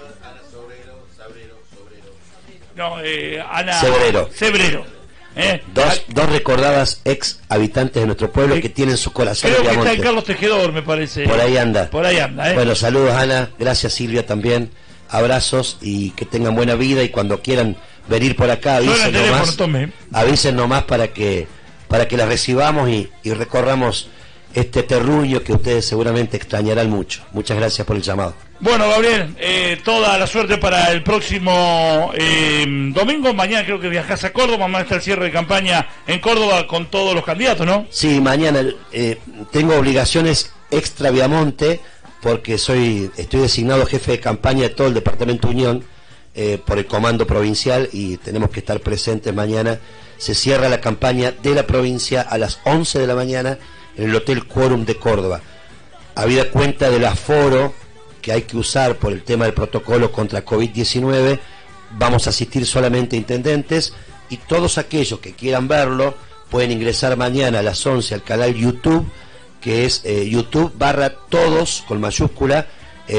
Speaker 1: No, Ana
Speaker 9: Sebrero. Dos recordadas ex habitantes de nuestro pueblo que tienen su corazón.
Speaker 1: Creo que está en Carlos Tejedor, me parece.
Speaker 9: Por ahí anda.
Speaker 1: ¿eh?
Speaker 9: Bueno, saludos, Ana. Gracias, Silvia, también. Abrazos y que tengan buena vida, y cuando quieran venir por acá avisen nomás para que las recibamos y recorramos este terruño que ustedes seguramente extrañarán mucho. Muchas gracias por el llamado.
Speaker 1: Bueno, Gabriel, toda la suerte para el próximo domingo. Mañana creo que viajás a Córdoba, mañana está el cierre de campaña en Córdoba con todos los candidatos, ¿no?
Speaker 9: Sí, mañana tengo obligaciones extra Viamonte, porque estoy designado jefe de campaña de todo el departamento Unión por el comando provincial, y tenemos que estar presentes mañana. Se cierra la campaña de la provincia a las 11 de la mañana en el Hotel Quórum de Córdoba. Habida cuenta del aforo que hay que usar por el tema del protocolo contra COVID-19, vamos a asistir solamente intendentes, y todos aquellos que quieran verlo pueden ingresar mañana a las 11 al canal YouTube, que es YouTube/todos con mayúscula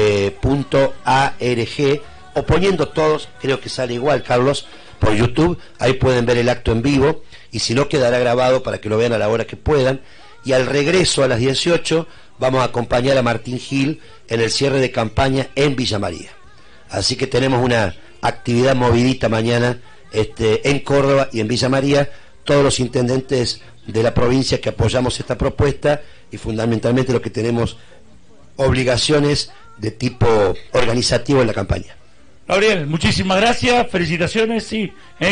Speaker 9: .arg, o poniendo todos, creo que sale igual, Carlos, por YouTube. Ahí pueden ver el acto en vivo, y si no, quedará grabado para que lo vean a la hora que puedan. Y al regreso a las 18 vamos a acompañar a Martín Gil en el cierre de campaña en Villa María. Así que tenemos una actividad movidita mañana en Córdoba y en Villa María, todos los intendentes de la provincia que apoyamos esta propuesta, y fundamentalmente los que tenemos obligaciones de tipo organizativo en la campaña.
Speaker 1: Gabriel, muchísimas gracias, felicitaciones. Sí,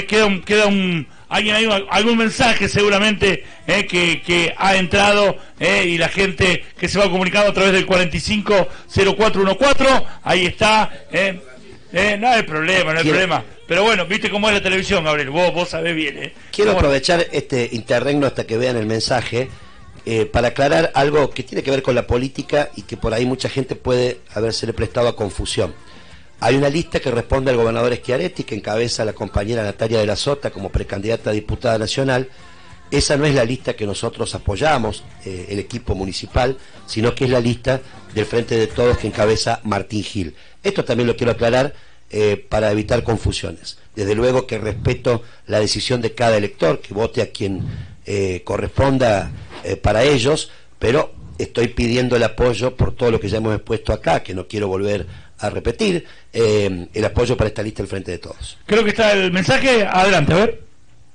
Speaker 1: algún mensaje seguramente que ha entrado, y la gente que se va comunicando a través del 450414, ahí está. No hay problema, pero bueno, viste cómo es la televisión, Gabriel, vos sabés bien.
Speaker 9: Quiero aprovechar este interregno hasta que vean el mensaje, para aclarar algo que tiene que ver con la política y que por ahí mucha gente puede habérsele prestado a confusión. Hay una lista que responde al gobernador Schiaretti, que encabeza la compañera Natalia de la Sota como precandidata a diputada nacional. Esa no es la lista que nosotros apoyamos, el equipo municipal, sino que es la lista del Frente de Todos que encabeza Martín Gil. Esto también lo quiero aclarar para evitar confusiones. Desde luego que respeto la decisión de cada elector, que vote a quien corresponda para ellos, pero estoy pidiendo el apoyo por todo lo que ya hemos expuesto acá, que no quiero volver a repetir, el apoyo para esta lista del Frente de Todos.
Speaker 1: Creo que está el mensaje, adelante, a ver.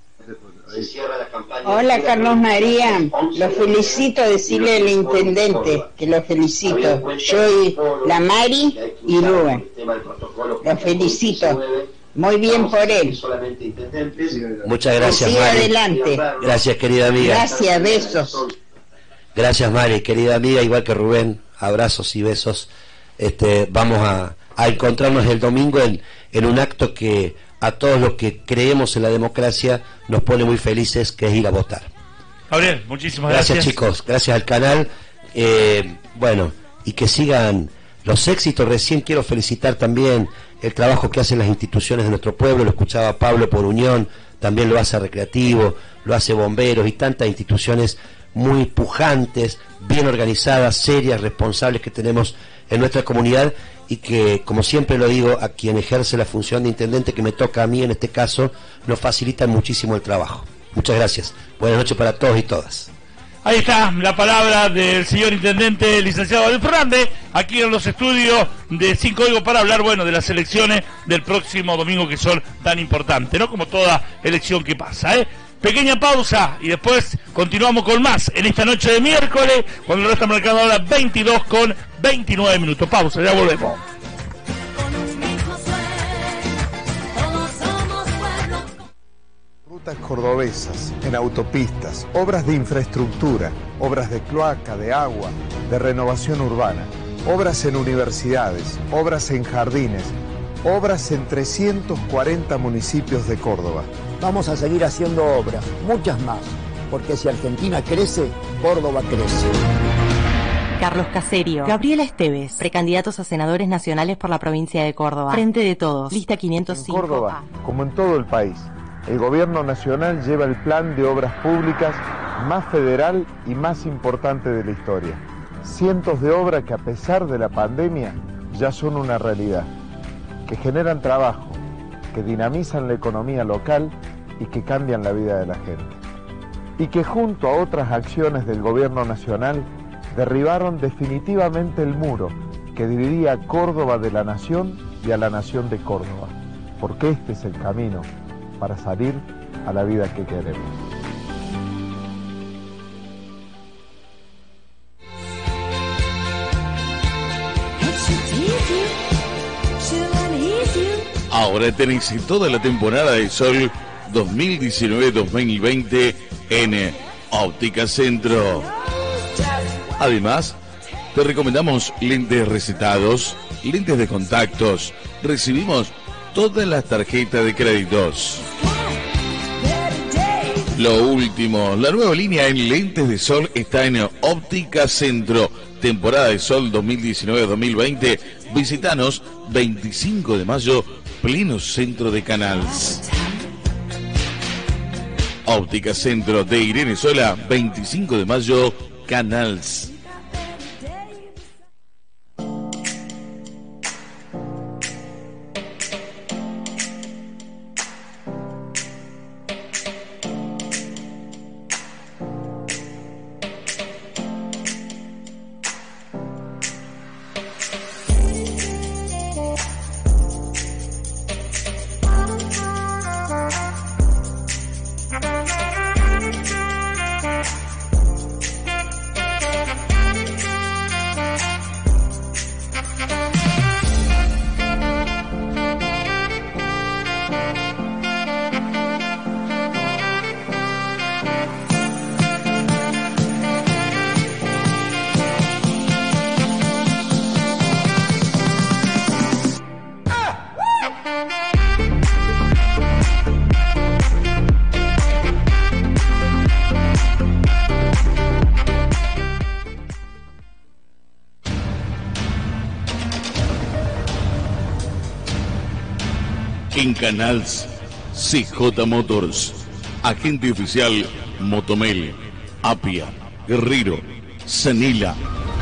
Speaker 10: Hola Carlos María, lo felicito, decirle al intendente que lo felicito. Yo y la Mari y Rubén, lo felicito. Muy bien por él.
Speaker 9: Muchas gracias,
Speaker 10: Siga
Speaker 9: Mari.
Speaker 10: adelante.
Speaker 9: Gracias, querida amiga.
Speaker 10: Gracias, besos.
Speaker 9: Gracias, Mari, querida amiga, igual que Rubén, abrazos y besos. Vamos a encontrarnos el domingo en un acto que a todos los que creemos en la democracia nos pone muy felices, que es ir a votar.
Speaker 1: Gabriel, muchísimas gracias.
Speaker 9: Gracias, chicos, gracias al canal. Bueno, y que sigan los éxitos. Recién quiero felicitar también el trabajo que hacen las instituciones de nuestro pueblo. Lo escuchaba Pablo por Unión, también lo hace Recreativo, lo hace Bomberos y tantas instituciones muy pujantes, bien organizadas, serias, responsables que tenemos en nuestra comunidad, y que, como siempre lo digo, a quien ejerce la función de intendente, que me toca a mí en este caso, nos facilitan muchísimo el trabajo. Muchas gracias. Buenas noches para todos y todas.
Speaker 1: Ahí está la palabra del señor intendente, el licenciado Abel Fernández, aquí en los estudios de Sin Código, para hablar, bueno, de las elecciones del próximo domingo, que son tan importantes, ¿no? Como toda elección que pasa, ¿eh? Pequeña pausa y después continuamos con más en esta noche de miércoles, cuando lo está marcando ahora 22:29. Pausa, ya volvemos.
Speaker 6: Rutas cordobesas, en autopistas, obras de infraestructura, obras de cloaca, de agua, de renovación urbana, obras en universidades, obras en jardines, obras en 340 municipios de Córdoba.
Speaker 11: Vamos a seguir haciendo obras, muchas más, porque si Argentina crece, Córdoba crece.
Speaker 12: Carlos Caserio, Gabriela Esteves, precandidatos a senadores nacionales por la provincia de Córdoba. Frente de Todos, lista 505.
Speaker 6: En Córdoba, como en todo el país, el gobierno nacional lleva el plan de obras públicas más federal y más importante de la historia. Cientos de obras que, a pesar de la pandemia, ya son una realidad, que generan trabajo, que dinamizan la economía local y que cambian la vida de la gente. Y que, junto a otras acciones del gobierno nacional, derribaron definitivamente el muro que dividía a Córdoba de la nación y a la nación de Córdoba, porque este es el camino para salir a la vida que queremos.
Speaker 2: Ahora tenés toda la temporada de sol 2019-2020 en Óptica Centro. Además, te recomendamos lentes recetados, lentes de contactos. Recibimos todas las tarjetas de créditos. Lo último, la nueva línea en lentes de sol está en Óptica Centro. Temporada de sol 2019-2020. Visitanos 25 de mayo, pleno centro de Canals. Óptica Centro de Irene Sola, 25 de mayo, Canals. En Canals, CJ Motors, agente oficial Motomel, Apia, Guerrero, Sanila.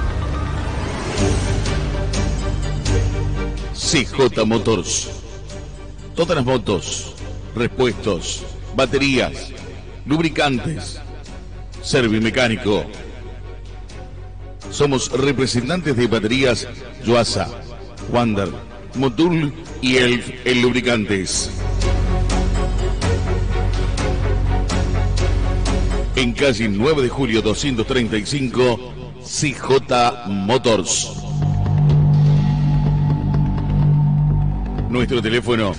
Speaker 2: CJ Motors, todas las motos, repuestos, baterías, lubricantes, servimecánico. Somos representantes de baterías Yuasa, Wander, Motul y Elf en lubricantes. En calle 9 de julio 235, CJ Motors. Nuestro teléfono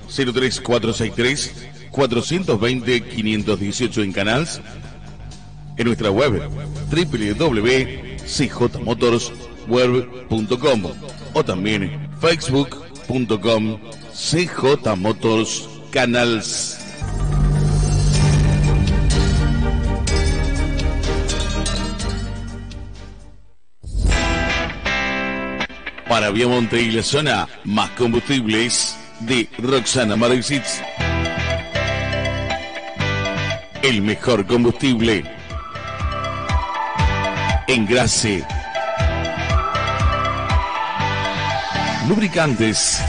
Speaker 2: 03463 420 518 en Canals. En nuestra web www.cjmotorsweb.com o también facebook.com CJ Motors Canals. Para Viamonte y la zona, más combustibles de Roxana Maravisic. El mejor combustible. Engrase. Lubricantes.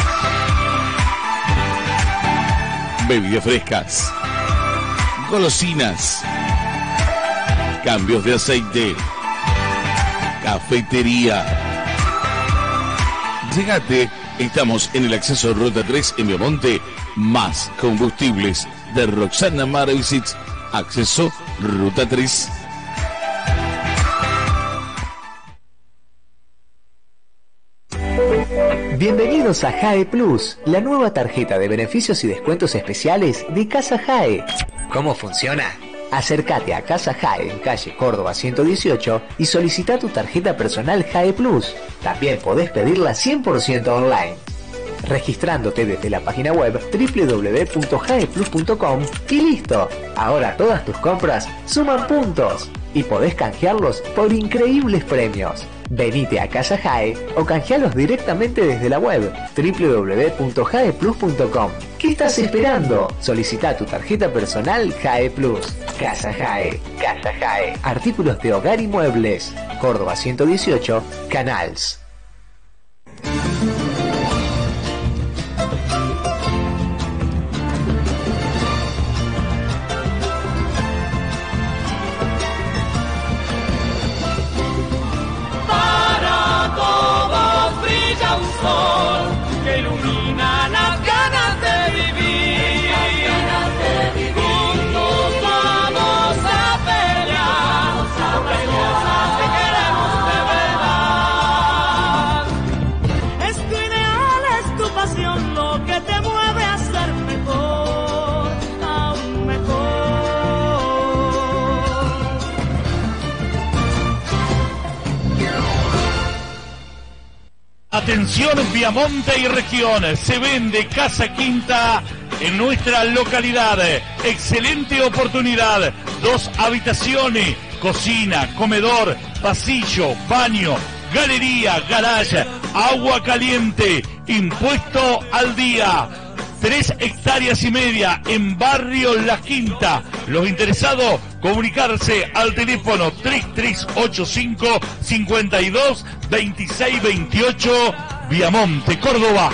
Speaker 2: Bebidas frescas. Golosinas. Cambios de aceite. Cafetería. Llegate, estamos en el acceso Ruta 3 en Viamonte, más combustibles de Roxana Maravisic, acceso Ruta 3.
Speaker 13: Bienvenidos a JAE Plus, la nueva tarjeta de beneficios y descuentos especiales de Casa JAE. ¿Cómo funciona? Acércate a Casa JAE en calle Córdoba 118 y solicita tu tarjeta personal JAE Plus. También podés pedirla 100% online. Registrándote desde la página web www.jaeplus.com y listo. Ahora todas tus compras suman puntos y podés canjearlos por increíbles premios. Venite a Casa JAE o canjealos directamente desde la web www.jaeplus.com. ¿Qué estás esperando? Solicita tu tarjeta personal JAE Plus. Casa JAE. Casa JAE. Artículos de hogar y muebles. Córdoba 118, Canals.
Speaker 5: Para todos brilla un sol que ilumina las ganas de vivir. Juntos vamos a pelear por las cosas que queremos de verdad. Es tu ideal, es tu pasión lo que te mueve a ser mejor, aún mejor.
Speaker 1: Atención Viamonte y regiones, se vende casa quinta en nuestra localidad. Excelente oportunidad, 2 habitaciones, cocina, comedor, pasillo, baño, galería, garage, agua caliente, impuesto al día. 3 hectáreas y media en barrio La Quinta. Los interesados, comunicarse al teléfono 3385 52 26 28, Viamonte, Córdoba.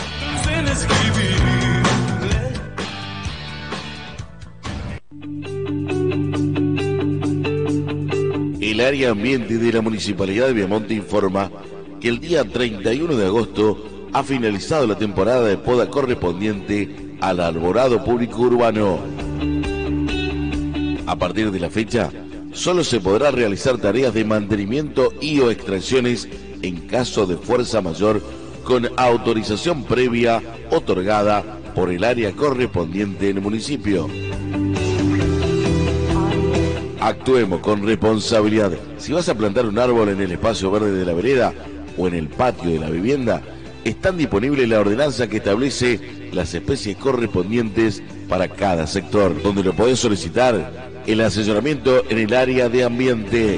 Speaker 2: El área ambiente de la Municipalidad de Viamonte informa que el día 31 de agosto ha finalizado la temporada de poda correspondiente al arborado público urbano. A partir de la fecha, solo se podrá realizar tareas de mantenimiento y o extracciones en caso de fuerza mayor con autorización previa otorgada por el área correspondiente en el municipio. Actuemos con responsabilidad. Si vas a plantar un árbol en el espacio verde de la vereda o en el patio de la vivienda, están disponibles la ordenanza que establece las especies correspondientes para cada sector, donde lo podés solicitar el asesoramiento en el área de ambiente.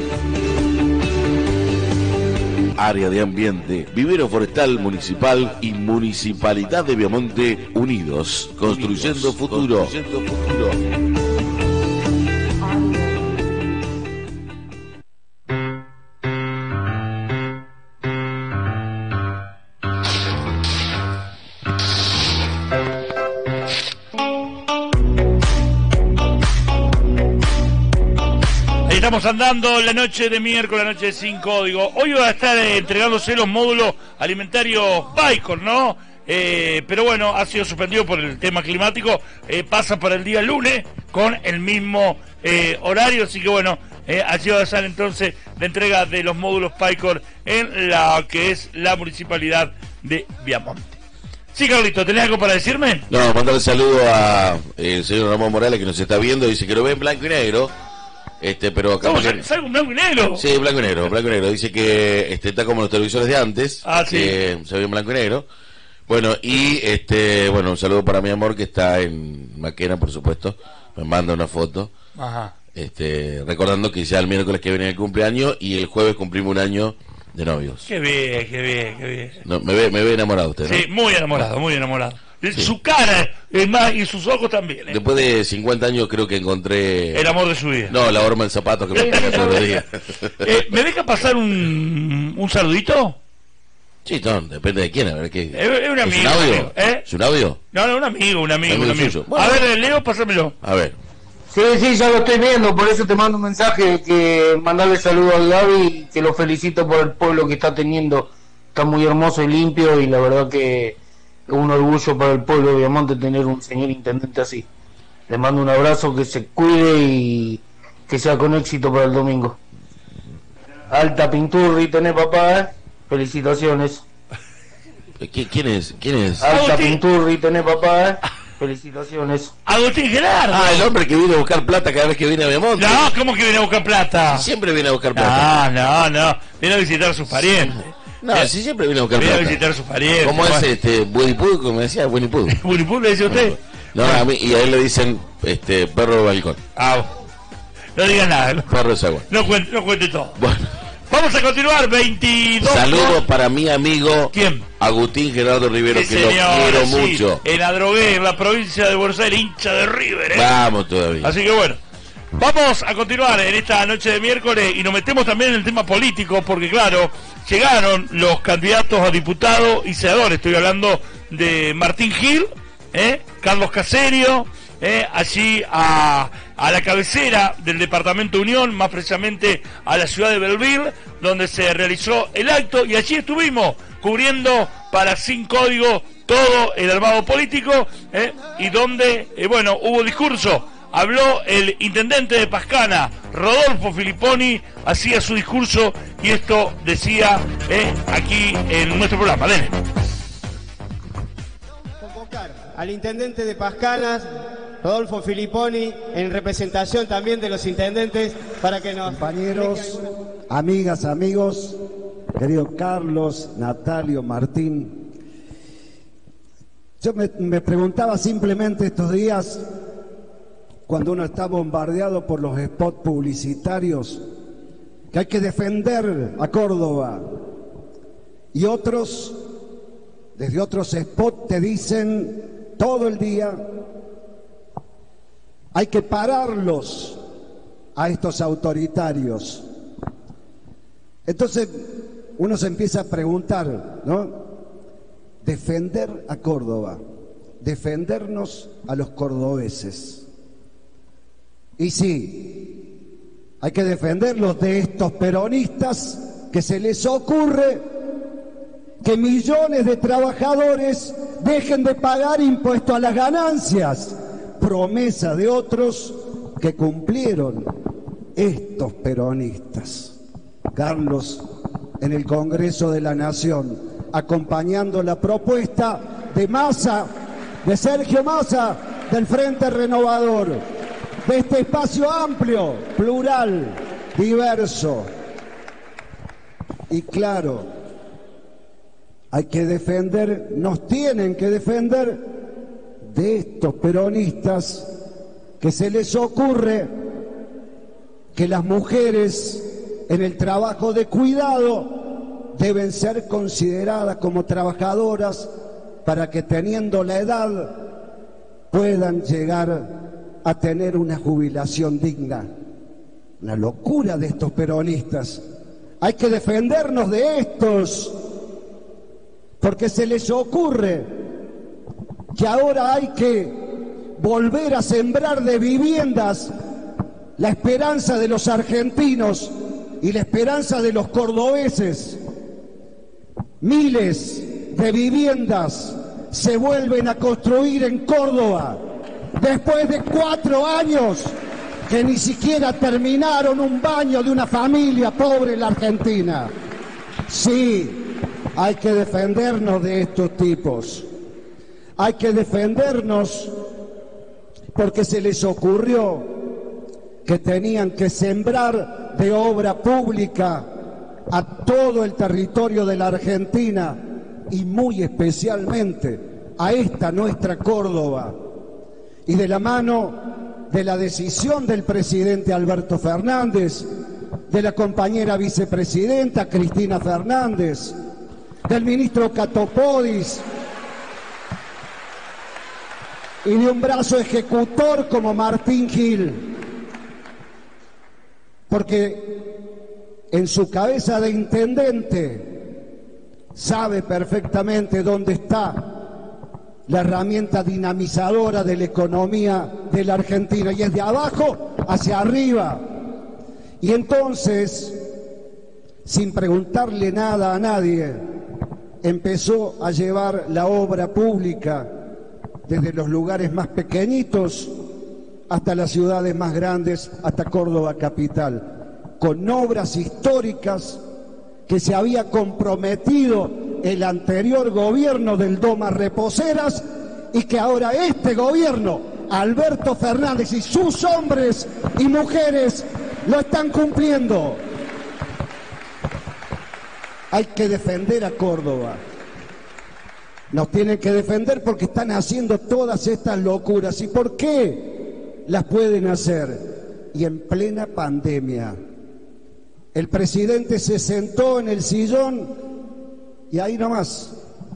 Speaker 2: Área de ambiente, vivero forestal municipal y Municipalidad de Viamonte unidos, construyendo futuro.
Speaker 1: Vamos andando la noche de miércoles, la noche de Sin Código. Hoy va a estar entregándose los módulos alimentarios Paycor, ¿no? Pero bueno, ha sido suspendido por el tema climático. Pasa para el día lunes con el mismo horario, así que bueno, allí va a estar entonces la entrega de los módulos Paycor en la que es la municipalidad de Viamonte. Sí, Carlito, ¿tenés algo para decirme?
Speaker 2: No, mandarle saludo a el señor Ramón Morales que nos está viendo, dice que lo ve en blanco y negro. Pero acá
Speaker 1: ¿Salgo en blanco y negro?
Speaker 2: Sí, blanco y negro. Dice que está como los televisores de antes,
Speaker 1: sí.
Speaker 2: que se ve en blanco y negro. Bueno, y bueno, un saludo para mi amor que está en Maquena, por supuesto. Me manda una foto.
Speaker 1: Ajá.
Speaker 2: Recordando que ya el miércoles que viene el cumpleaños y el jueves cumplimos un año de novios.
Speaker 1: Qué bien.
Speaker 2: No, me ve enamorado usted, ¿no?
Speaker 1: Sí, muy enamorado. Sí. Su cara, es más, y sus ojos también.
Speaker 2: Después de 50 años creo que encontré...
Speaker 1: El amor de su vida.
Speaker 2: No, la horma del zapato que me pongo todos los días.
Speaker 1: ¿Me deja pasar un saludito?
Speaker 2: Sí, no, depende de quién, a ver qué.
Speaker 1: Es un amigo.
Speaker 2: ¿Es un audio? ¿Es un audio?
Speaker 1: No, un amigo.
Speaker 2: Suyo. Bueno,
Speaker 1: a ver, Leo, pásamelo.
Speaker 2: A ver.
Speaker 14: Sí, ya lo estoy viendo, por eso te mando un mensaje que mandarle saludo a Gaby, que lo felicito por el pueblo que está teniendo, está muy hermoso y limpio y la verdad que es un orgullo para el pueblo de Viamonte tener un señor intendente así. Le mando un abrazo, que se cuide y que sea con éxito para el domingo. Alta pinturri tenés, papá, felicitaciones.
Speaker 2: ¿Quién es?
Speaker 14: Alta pinturri tenés, papá, felicitaciones.
Speaker 1: Agustín Gerardo.
Speaker 2: El hombre que viene a buscar plata cada vez que viene a Viamonte.
Speaker 1: No, ¿cómo que viene a buscar plata?
Speaker 2: Siempre viene a buscar plata.
Speaker 1: No. Viene a visitar a sus parientes.
Speaker 2: Sí, siempre viene a buscar
Speaker 1: plata.
Speaker 2: Viene
Speaker 1: a visitar a sus parientes.
Speaker 2: ¿Cómo es Winnie Pooh? Como decía, Winnie Pooh.
Speaker 1: ¿Winnie Pooh le dice usted?
Speaker 2: No, a mí, y a él le dicen perro de balcón.
Speaker 1: No diga nada.
Speaker 2: Perro de sagua.
Speaker 1: No cuente todo.
Speaker 2: Bueno.
Speaker 1: Vamos a continuar, 22.
Speaker 2: Saludos para mi amigo.
Speaker 1: ¿Quién?
Speaker 2: Agustín Gerardo Rivero, que lo quiero mucho.
Speaker 1: En Adrogué, en la provincia de Buenos Aires, hincha de River.
Speaker 2: Vamos todavía.
Speaker 1: Así que bueno, vamos a continuar en esta noche de miércoles y nos metemos también en el tema político, porque claro, llegaron los candidatos a diputados y senadores. Estoy hablando de Martín Gil, Carlos Caserio, allí a la cabecera del departamento Unión, más precisamente a la ciudad de Belleville, donde se realizó el acto, y allí estuvimos cubriendo para Sin Código todo el armado político, y donde, bueno, hubo discurso. Habló el intendente de Pascana, Rodolfo Filipponi, hacía su discurso y esto decía aquí en nuestro programa. Dele.
Speaker 15: Convocar al intendente de Pascanas, Rodolfo Filipponi, en representación también de los intendentes, para que nos...
Speaker 16: Compañeros, amigas, amigos, querido Carlos, Natalio, Martín, yo me preguntaba simplemente estos días, cuando uno está bombardeado por los spots publicitarios, que hay que defender a Córdoba, y otros, desde otros spots te dicen todo el día, hay que pararlos a estos autoritarios. Entonces uno se empieza a preguntar, ¿no? Defender a Córdoba, defendernos a los cordobeses. Y sí, hay que defenderlos de estos peronistas que se les ocurre que millones de trabajadores dejen de pagar impuesto a las ganancias, promesa de otros que cumplieron estos peronistas. Carlos, en el Congreso de la Nación, acompañando la propuesta de Massa, de Sergio Massa, del Frente Renovador, de este espacio amplio, plural, diverso. Y claro, hay que defender, nos tienen que defender de estos peronistas que se les ocurre que las mujeres en el trabajo de cuidado deben ser consideradas como trabajadoras para que, teniendo la edad, puedan llegar a tener una jubilación digna. Una locura de estos peronistas. Hay que defendernos de estos, porque se les ocurre que ahora hay que volver a sembrar de viviendas la esperanza de los argentinos y la esperanza de los cordobeses. Miles de viviendas se vuelven a construir en Córdoba después de 4 años que ni siquiera terminaron un baño de una familia pobre en la Argentina. Sí, hay que defendernos de estos tipos. Hay que defendernos porque se les ocurrió que tenían que sembrar de obra pública a todo el territorio de la Argentina y muy especialmente a esta nuestra Córdoba. Y de la mano de la decisión del presidente Alberto Fernández, de la compañera vicepresidenta Cristina Fernández, del ministro Catopodis y de un brazo ejecutor como Martín Gil, porque en su cabeza de intendente sabe perfectamente dónde está la herramienta dinamizadora de la economía de la Argentina, y es de abajo hacia arriba. Y entonces, sin preguntarle nada a nadie, empezó a llevar la obra pública desde los lugares más pequeñitos hasta las ciudades más grandes, hasta Córdoba capital, con obras históricas que se había comprometido el anterior gobierno del Doma Reposeras y que ahora este gobierno, Alberto Fernández y sus hombres y mujeres, lo están cumpliendo. Hay que defender a Córdoba. Nos tienen que defender porque están haciendo todas estas locuras. ¿Y por qué las pueden hacer? Y en plena pandemia. El presidente se sentó en el sillón y ahí nomás,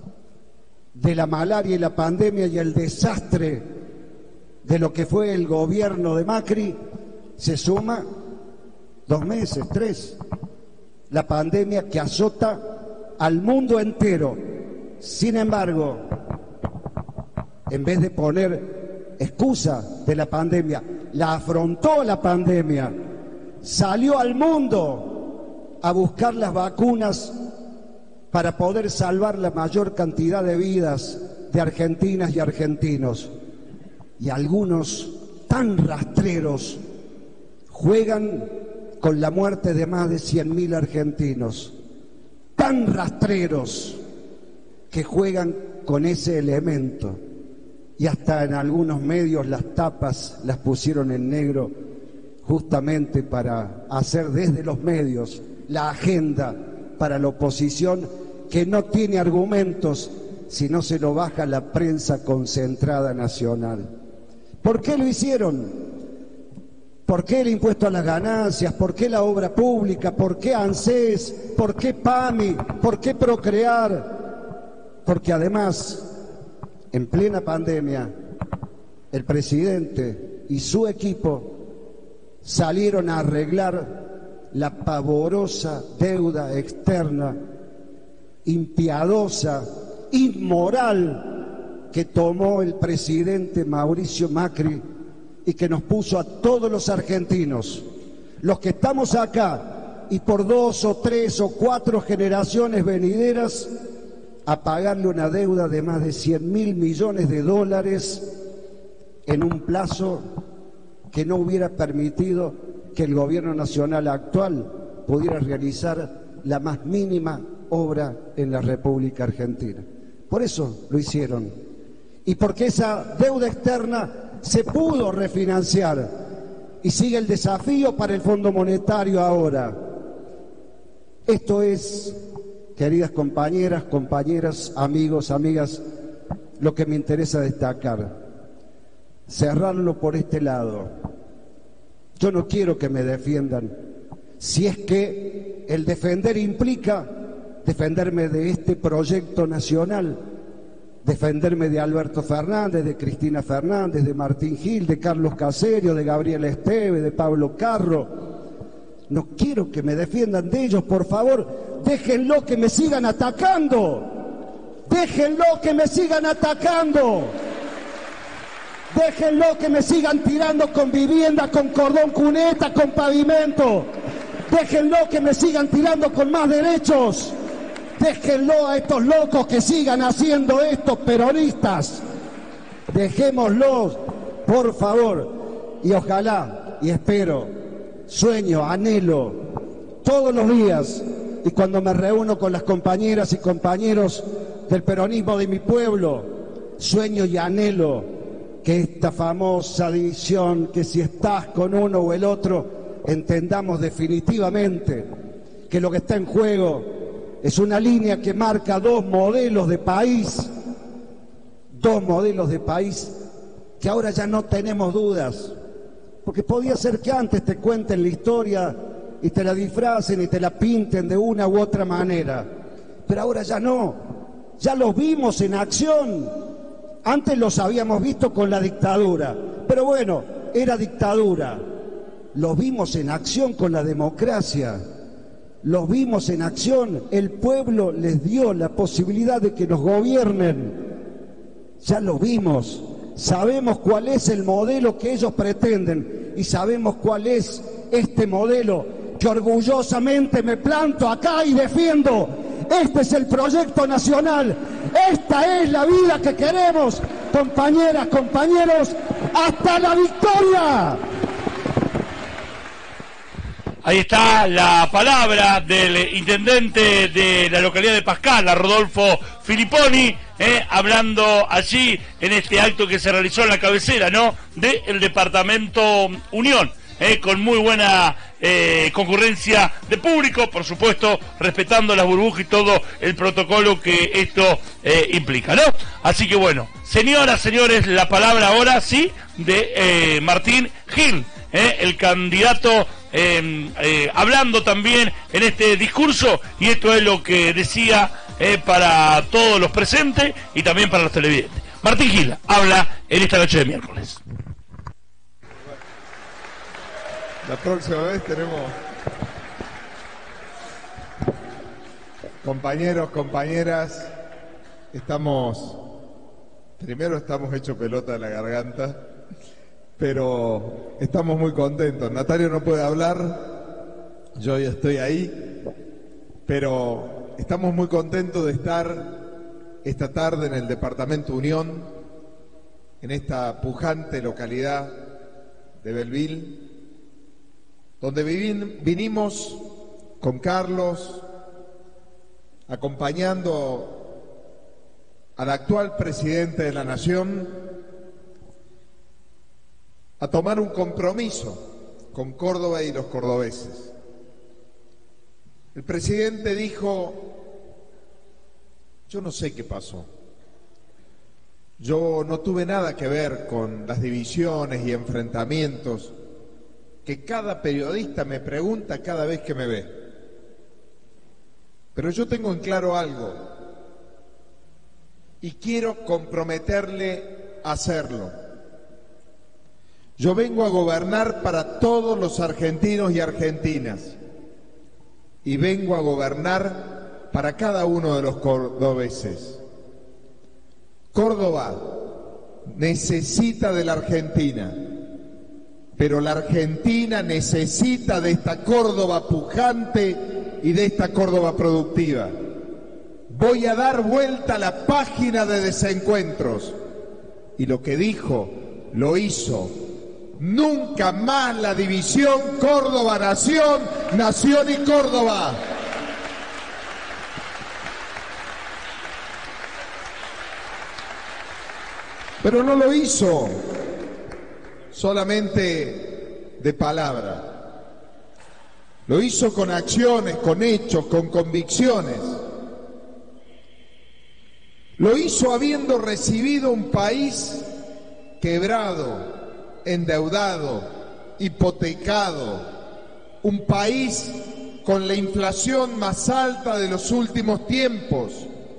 Speaker 16: de la malaria y la pandemia y el desastre de lo que fue el gobierno de Macri, se suma 2 meses, 3, la pandemia que azota al mundo entero. Sin embargo, en vez de poner excusa de la pandemia, la afrontó la pandemia, salió al mundo a buscar las vacunas para poder salvar la mayor cantidad de vidas de argentinas y argentinos. Y algunos tan rastreros juegan con la muerte de más de 100.000 argentinos, tan rastreros que juegan con ese elemento, y hasta en algunos medios las tapas las pusieron en negro justamente para hacer desde los medios la agenda para la oposición, que no tiene argumentos si no se lo baja la prensa concentrada nacional. ¿Por qué lo hicieron? ¿Por qué el impuesto a las ganancias? ¿Por qué la obra pública? ¿Por qué ANSES? ¿Por qué PAMI? ¿Por qué Procrear? Porque además, en plena pandemia, el presidente y su equipo salieron a arreglar la pavorosa deuda externa, impiadosa, inmoral, que tomó el presidente Mauricio Macri y que nos puso a todos los argentinos, los que estamos acá y por 2 o 3 o 4 generaciones venideras, a pagarle una deuda de más de $100.000 millones en un plazo que no hubiera permitido que el gobierno nacional actual pudiera realizar la más mínima obra en la República Argentina. Por eso lo hicieron. Y porque esa deuda externa se pudo refinanciar. Y sigue el desafío para el Fondo Monetario ahora. Esto es, queridas compañeras, compañeras, amigos, amigas, lo que me interesa destacar. Cerrarlo por este lado. Yo no quiero que me defiendan, si es que el defender implica defenderme de este proyecto nacional, defenderme de Alberto Fernández, de Cristina Fernández, de Martín Gil, de Carlos Caserio, de Gabriel Esteve, de Pablo Carro. No quiero que me defiendan de ellos, por favor, déjenlo que me sigan atacando, déjenlo que me sigan atacando. Déjenlo que me sigan tirando con vivienda, con cordón cuneta, con pavimento. Déjenlo que me sigan tirando con más derechos. Déjenlo a estos locos que sigan haciendo estos peronistas. Dejémoslos, por favor. Y ojalá, y espero, sueño, anhelo, todos los días, y cuando me reúno con las compañeras y compañeros del peronismo de mi pueblo, sueño y anhelo que esta famosa división, que si estás con uno o el otro, entendamos definitivamente que lo que está en juego es una línea que marca dos modelos de país que ahora ya no tenemos dudas, porque podía ser que antes te cuenten la historia y te la disfracen y te la pinten de una u otra manera, pero ahora ya no, ya los vimos en acción. Antes los habíamos visto con la dictadura, pero bueno, era dictadura. Los vimos en acción con la democracia, los vimos en acción, el pueblo les dio la posibilidad de que nos gobiernen. Ya lo vimos, sabemos cuál es el modelo que ellos pretenden y sabemos cuál es este modelo que orgullosamente me planto acá y defiendo. Este es el proyecto nacional, esta es la vida que queremos, compañeras, compañeros, hasta la victoria.
Speaker 1: Ahí está la palabra del intendente de la localidad de Pascala, Rodolfo Filipponi, hablando allí en este acto que se realizó en la cabecera, ¿no?, del departamento Unión, con muy buena concurrencia de público, por supuesto, respetando las burbujas y todo el protocolo que esto implica, ¿no? Así que bueno, señoras, señores, la palabra ahora sí de Martín Gil, el candidato, hablando también en este discurso, y esto es lo que decía para todos los presentes y también para los televidentes. Martín Gil habla en esta noche de miércoles.
Speaker 17: La próxima vez tenemos compañeros, compañeras, primero estamos hechos pelota de la garganta, pero estamos muy contentos. Natalia no puede hablar, yo ya estoy ahí, pero estamos muy contentos de estar esta tarde en el departamento Unión, en esta pujante localidad de Belleville, donde vinimos con Carlos, acompañando al actual presidente de la Nación, a tomar un compromiso con Córdoba y los cordobeses. El presidente dijo: yo no sé qué pasó, yo no tuve nada que ver con las divisiones y enfrentamientos que cada periodista me pregunta cada vez que me ve. Pero yo tengo en claro algo y quiero comprometerle a hacerlo. Yo vengo a gobernar para todos los argentinos y argentinas y vengo a gobernar para cada uno de los cordobeses. Córdoba necesita de la Argentina, pero la Argentina necesita de esta Córdoba pujante y de esta Córdoba productiva. Voy a dar vuelta a la página de desencuentros y lo que dijo, lo hizo. Nunca más la división Córdoba-Nación, Nación y Córdoba. Pero no lo hizo solamente de palabra. Lo hizo con acciones, con hechos, con convicciones. Lo hizo habiendo recibido un país quebrado, endeudado, hipotecado, un país con la inflación más alta de los últimos tiempos,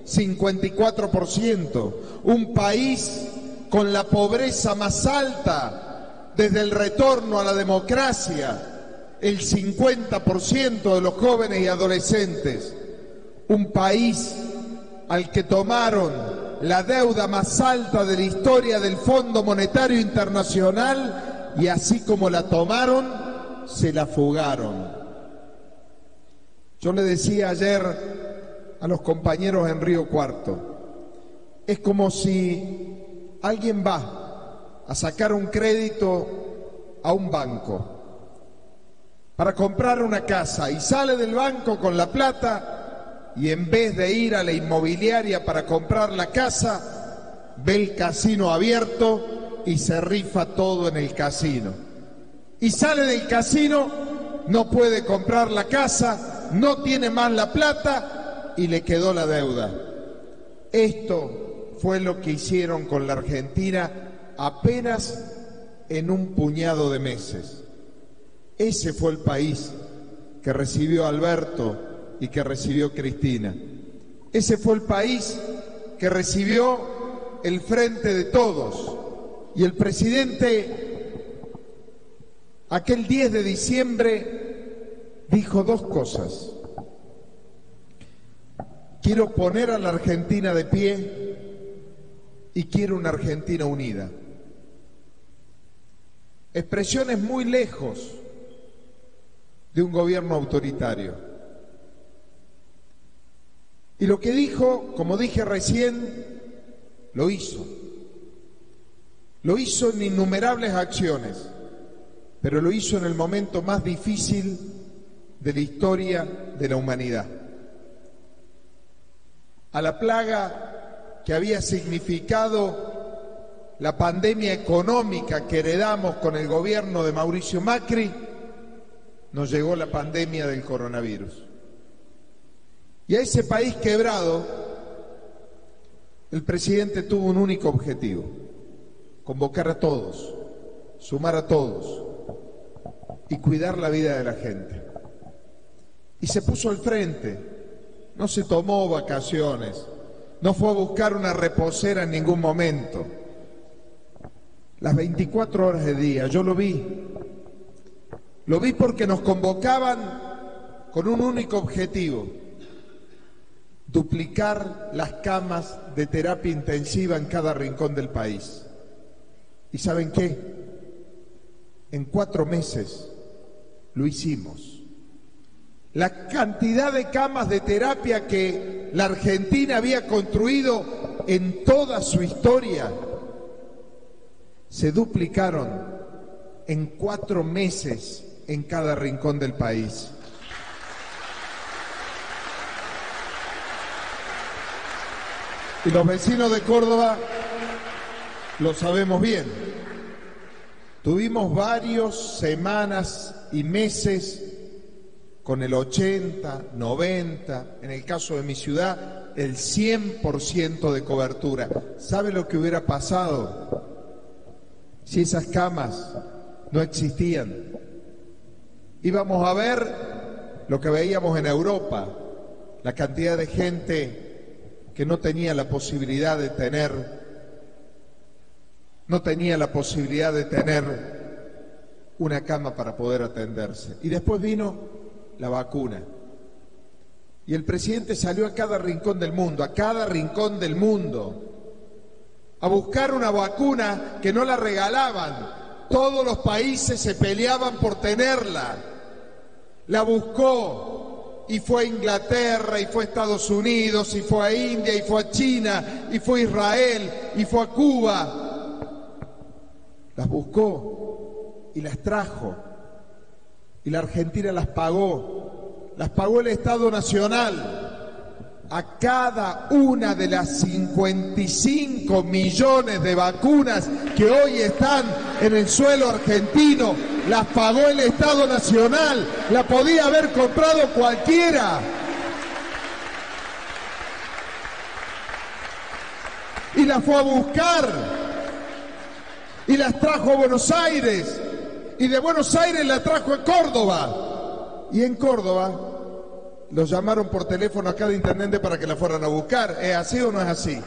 Speaker 17: 54%, un país con la pobreza más alta desde el retorno a la democracia, el 50% de los jóvenes y adolescentes, un país al que tomaron la deuda más alta de la historia del Fondo Monetario Internacional y así como la tomaron, se la fugaron. Yo le decía ayer a los compañeros en Río Cuarto, es como si alguien va a sacar un crédito a un banco para comprar una casa y sale del banco con la plata y en vez de ir a la inmobiliaria para comprar la casa, ve el casino abierto y se rifa todo en el casino. Y sale del casino, no puede comprar la casa, no tiene más la plata y le quedó la deuda. Esto fue lo que hicieron con la Argentina apenas en un puñado de meses. Ese fue el país que recibió Alberto y que recibió Cristina. Ese fue el país que recibió el Frente de Todos. Y el presidente, aquel 10 de diciembre, dijo dos cosas. Quiero poner a la Argentina de pie y quiero una Argentina unida. Expresiones muy lejos de un gobierno autoritario. Y lo que dijo, como dije recién, lo hizo. Lo hizo en innumerables acciones, pero lo hizo en el momento más difícil de la historia de la humanidad. A la plaga que había significado la pandemia económica que heredamos con el gobierno de Mauricio Macri, nos llegó la pandemia del coronavirus. Y a ese país quebrado, el presidente tuvo un único objetivo: convocar a todos, sumar a todos y cuidar la vida de la gente. Y se puso al frente, no se tomó vacaciones, no fue a buscar una reposera en ningún momento. Las 24 horas del día, yo lo vi. Lo vi porque nos convocaban con un único objetivo: duplicar las camas de terapia intensiva en cada rincón del país. ¿Y saben qué? En 4 meses lo hicimos. La cantidad de camas de terapia que la Argentina había construido en toda su historia se duplicaron en 4 meses en cada rincón del país. Y los vecinos de Córdoba lo sabemos bien. Tuvimos varias semanas y meses con el 80, 90, en el caso de mi ciudad, el 100% de cobertura. ¿Sabe lo que hubiera pasado si esas camas no existían? Íbamos a ver lo que veíamos en Europa, la cantidad de gente que no tenía la posibilidad de tener una cama para poder atenderse. Y después vino la vacuna. Y el presidente salió a cada rincón del mundo, a buscar una vacuna que no la regalaban. Todos los países se peleaban por tenerla. La buscó y fue a Inglaterra, y fue a Estados Unidos, y fue a India, y fue a China, y fue a Israel, y fue a Cuba. Las buscó y las trajo. Y la Argentina las pagó el Estado Nacional. A cada una de las 55 millones de vacunas que hoy están en el suelo argentino, las pagó el Estado Nacional. La podía haber comprado cualquiera. Y las fue a buscar. Y las trajo a Buenos Aires. Y de Buenos Aires la trajo a Córdoba. Y en Córdoba los llamaron por teléfono a cada intendente para que la fueran a buscar. ¿Es así o no es así?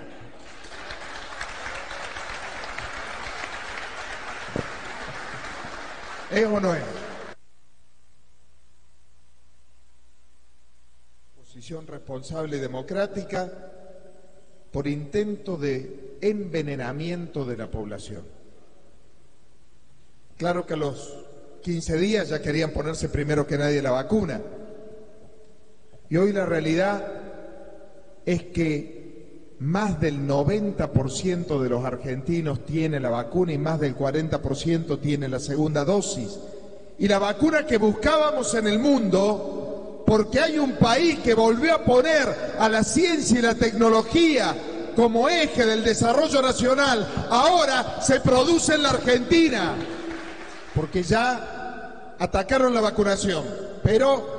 Speaker 17: ¿Es o no es? Posición responsable y democrática por intento de envenenamiento de la población. Claro que a los 15 días ya querían ponerse primero que nadie la vacuna. Y hoy la realidad es que más del 90% de los argentinos tiene la vacuna y más del 40% tiene la segunda dosis. Y la vacuna que buscábamos en el mundo, porque hay un país que volvió a poner a la ciencia y la tecnología como eje del desarrollo nacional, ahora se produce en la Argentina, porque ya atacaron la vacunación, pero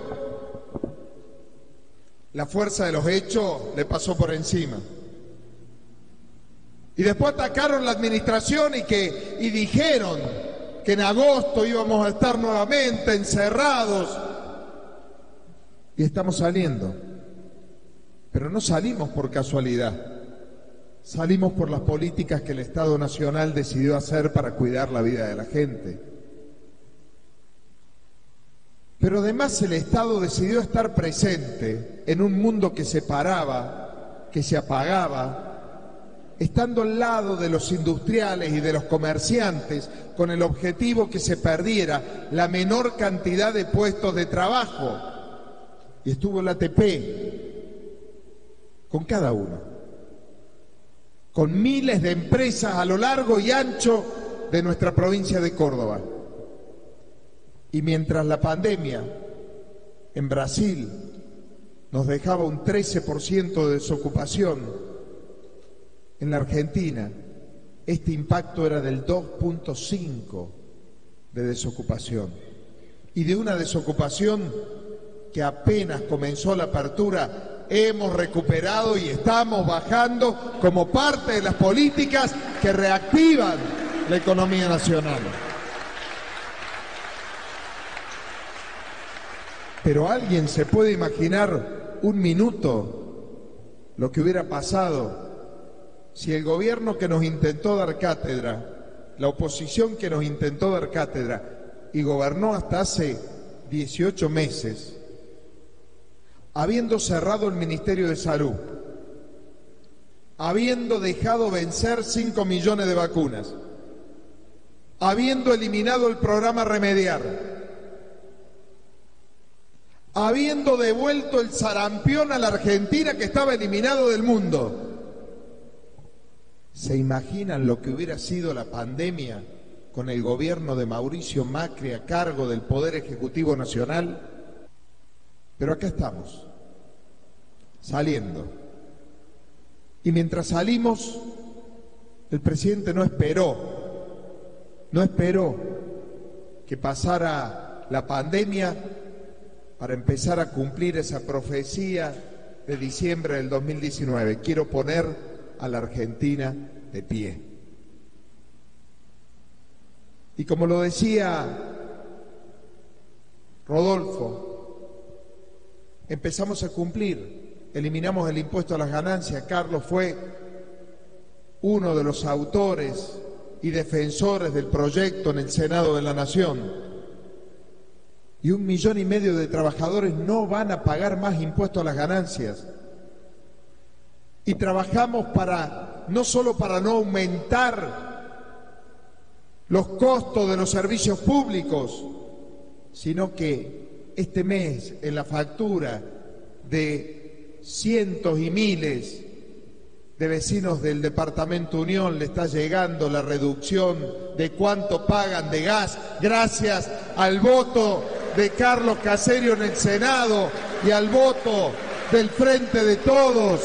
Speaker 17: la fuerza de los hechos le pasó por encima. Y después atacaron la administración y dijeron que en agosto íbamos a estar nuevamente encerrados. Y estamos saliendo. Pero no salimos por casualidad. Salimos por las políticas que el Estado Nacional decidió hacer para cuidar la vida de la gente. Pero además el Estado decidió estar presente en un mundo que se paraba, que se apagaba, estando al lado de los industriales y de los comerciantes, con el objetivo que se perdiera la menor cantidad de puestos de trabajo. Y estuvo el ATP con cada uno, con miles de empresas a lo largo y ancho de nuestra provincia de Córdoba. Y mientras la pandemia en Brasil nos dejaba un 13% de desocupación, en la Argentina este impacto era del 2.5% de desocupación. Y de una desocupación que apenas comenzó la apertura, hemos recuperado y estamos bajando como parte de las políticas que reactivan la economía nacional. Pero ¿alguien se puede imaginar un minuto lo que hubiera pasado si el gobierno que nos intentó dar cátedra, la oposición que nos intentó dar cátedra y gobernó hasta hace 18 meses, habiendo cerrado el Ministerio de Salud, habiendo dejado vencer 5 millones de vacunas, habiendo eliminado el programa Remediar, habiendo devuelto el sarampión a la Argentina que estaba eliminado del mundo? ¿Se imaginan lo que hubiera sido la pandemia con el gobierno de Mauricio Macri a cargo del Poder Ejecutivo Nacional? Pero acá estamos, saliendo. Y mientras salimos, el presidente no esperó que pasara la pandemia para empezar a cumplir esa profecía de diciembre del 2019. Quiero poner a la Argentina de pie. Y como lo decía Rodolfo, empezamos a cumplir, eliminamos el impuesto a las ganancias. Carlos fue uno de los autores y defensores del proyecto en el Senado de la Nación. Y 1,5 millones de trabajadores no van a pagar más impuestos a las ganancias. Y trabajamos no solo para no aumentar los costos de los servicios públicos, sino que este mes en la factura de cientos y miles de vecinos del departamento Unión le está llegando la reducción de cuánto pagan de gas, gracias al voto de Carlos Caserio en el Senado y al voto del Frente de Todos.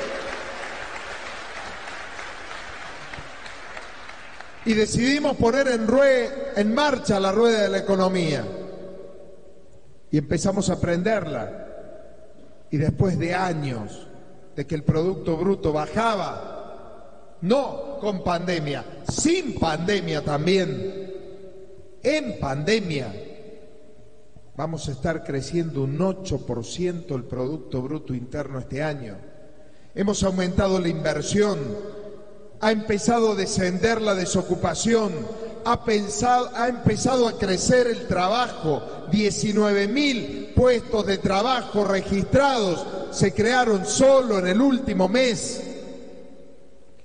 Speaker 17: Y decidimos poner en marcha la rueda de la economía. Y empezamos a prenderla. Y después de años de que el Producto Bruto bajaba, no con pandemia, sin pandemia también, en pandemia, vamos a estar creciendo un 8% el Producto Bruto Interno este año. Hemos aumentado la inversión, ha empezado a descender la desocupación, ha empezado a crecer el trabajo, 19.000 puestos de trabajo registrados se crearon solo en el último mes.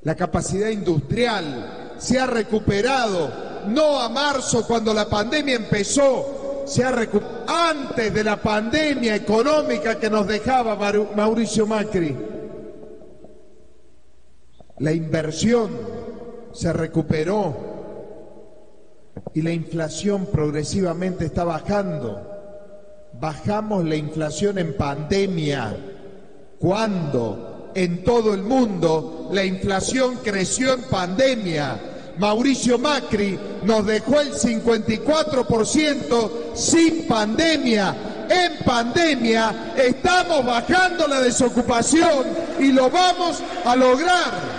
Speaker 17: La capacidad industrial se ha recuperado, no a marzo cuando la pandemia empezó, se ha recuperado antes de la pandemia económica que nos dejaba Mauricio Macri. La inversión se recuperó y la inflación progresivamente está bajando. Bajamos la inflación en pandemia, cuando en todo el mundo la inflación creció en pandemia. Mauricio Macri nos dejó el 54% sin pandemia. En pandemia estamos bajando la desocupación y lo vamos a lograr.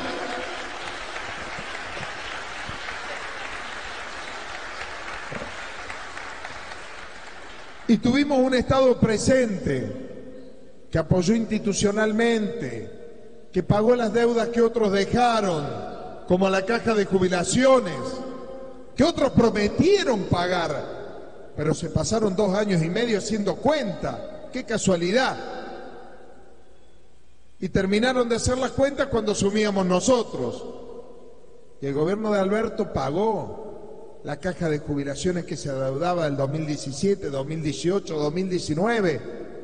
Speaker 17: Y tuvimos un Estado presente, que apoyó institucionalmente, que pagó las deudas que otros dejaron, como la caja de jubilaciones, que otros prometieron pagar, pero se pasaron 2 años y medio haciendo cuenta. ¡Qué casualidad! Y terminaron de hacer las cuentas cuando asumíamos nosotros. Y el gobierno de Alberto pagó la caja de jubilaciones que se adeudaba del 2017, 2018, 2019.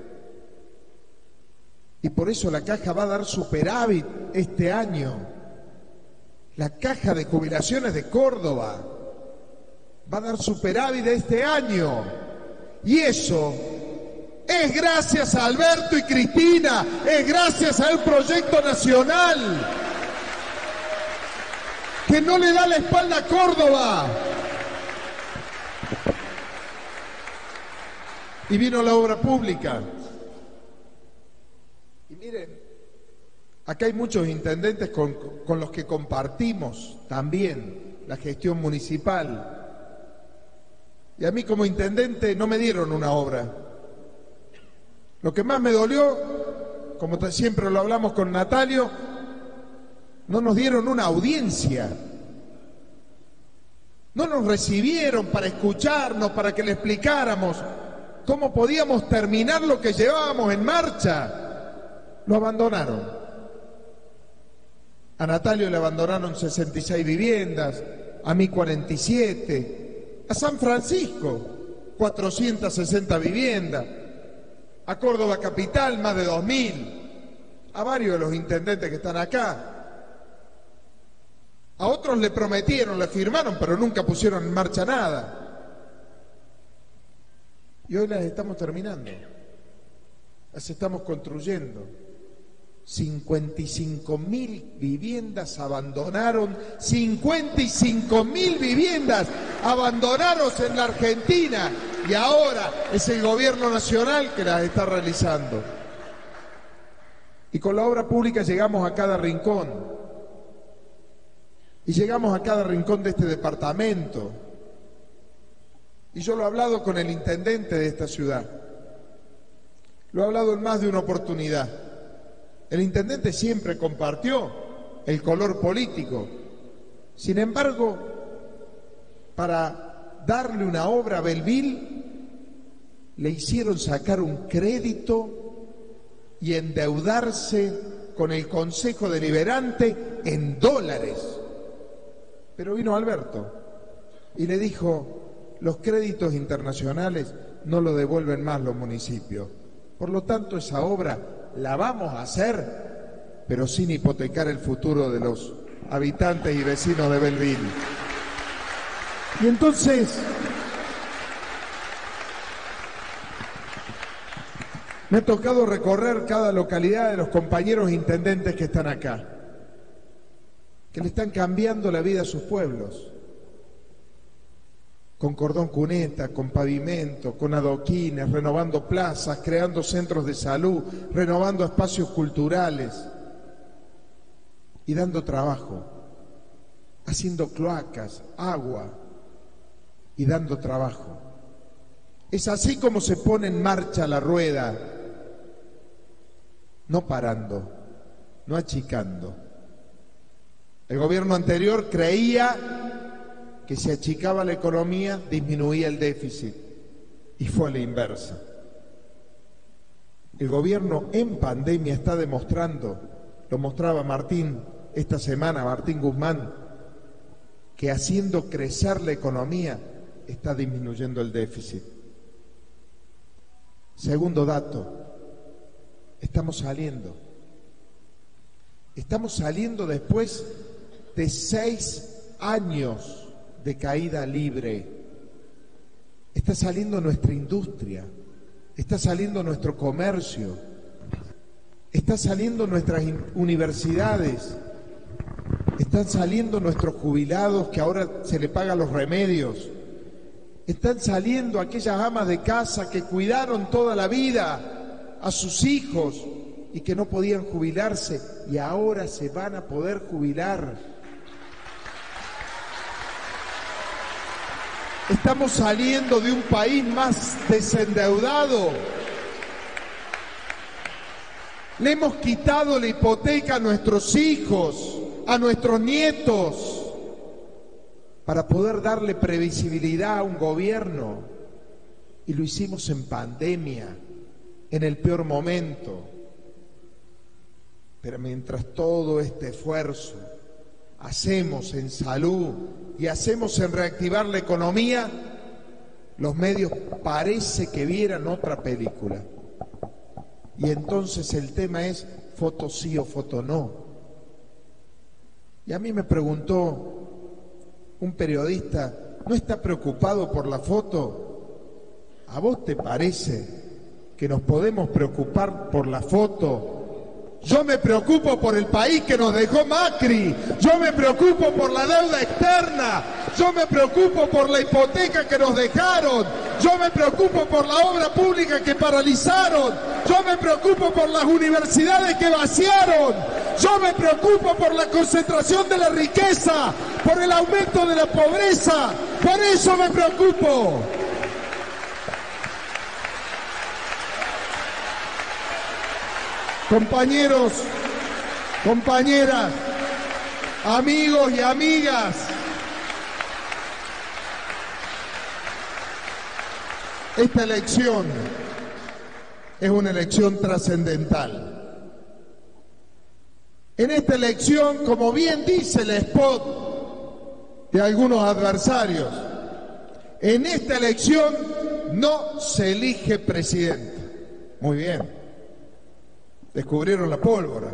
Speaker 17: Y por eso la caja va a dar superávit este año. La caja de jubilaciones de Córdoba va a dar superávit este año. Y eso es gracias a Alberto y Cristina, es gracias al proyecto nacional que no le da la espalda a Córdoba. Y vino la obra pública. Y miren, acá hay muchos intendentes con los que compartimos también la gestión municipal. Y a mí como intendente no me dieron una obra. Lo que más me dolió, como siempre lo hablamos con Natalio, no nos dieron una audiencia. No nos recibieron para escucharnos, para que le explicáramos cómo podíamos terminar lo que llevábamos en marcha. Lo abandonaron. A Natalio le abandonaron 66 viviendas, a mí 47, a San Francisco 460 viviendas, a Córdoba Capital más de 2000, a varios de los intendentes que están acá. A otros le prometieron, le firmaron, pero nunca pusieron en marcha nada. Y hoy las estamos terminando, las estamos construyendo. 55.000 viviendas abandonaron, 55.000 viviendas abandonaron en la Argentina, y ahora es el gobierno nacional que las está realizando. Y con la obra pública llegamos a cada rincón, y llegamos a cada rincón de este departamento. Y yo lo he hablado con el intendente de esta ciudad, lo he hablado en más de una oportunidad. El intendente siempre compartió el color político. Sin embargo, para darle una obra a Belleville, le hicieron sacar un crédito y endeudarse con el Consejo Deliberante en dólares. Pero vino Alberto y le dijo: los créditos internacionales no lo devuelven más los municipios. Por lo tanto, esa obra la vamos a hacer, pero sin hipotecar el futuro de los habitantes y vecinos de Belleville. Y entonces, me ha tocado recorrer cada localidad de los compañeros intendentes que están acá, que le están cambiando la vida a sus pueblos. Con cordón cuneta, con pavimento, con adoquines, renovando plazas, creando centros de salud, renovando espacios culturales y dando trabajo, haciendo cloacas, agua y dando trabajo. Es así como se pone en marcha la rueda, no parando, no achicando. El gobierno anterior creía que si achicaba la economía disminuía el déficit, y fue a la inversa. El gobierno en pandemia está demostrando, lo mostraba Martín esta semana Martín Guzmán, que haciendo crecer la economía está disminuyendo el déficit. Segundo dato, estamos saliendo después de 6 años de caída libre. Está saliendo nuestra industria, está saliendo nuestro comercio, está saliendo nuestras universidades, están saliendo nuestros jubilados que ahora se le pagan los remedios, están saliendo aquellas amas de casa que cuidaron toda la vida a sus hijos y que no podían jubilarse y ahora se van a poder jubilar. Estamos saliendo de un país más desendeudado. Le hemos quitado la hipoteca a nuestros hijos, a nuestros nietos, para poder darle previsibilidad a un gobierno. Y lo hicimos en pandemia, en el peor momento. Pero mientras todo este esfuerzo hacemos en salud y hacemos en reactivar la economía, los medios parece que vieran otra película. Y entonces el tema es foto sí o foto no. Y a mí me preguntó un periodista, ¿no está preocupado por la foto? ¿A vos te parece que nos podemos preocupar por la foto? Yo me preocupo por el país que nos dejó Macri, yo me preocupo por la deuda externa, yo me preocupo por la hipoteca que nos dejaron, yo me preocupo por la obra pública que paralizaron, yo me preocupo por las universidades que vaciaron, yo me preocupo por la concentración de la riqueza, por el aumento de la pobreza, por eso me preocupo. Compañeros, compañeras, amigos y amigas, esta elección es una elección trascendental. En esta elección, como bien dice el spot de algunos adversarios, en esta elección no se elige presidente. Muy bien. Descubrieron la pólvora.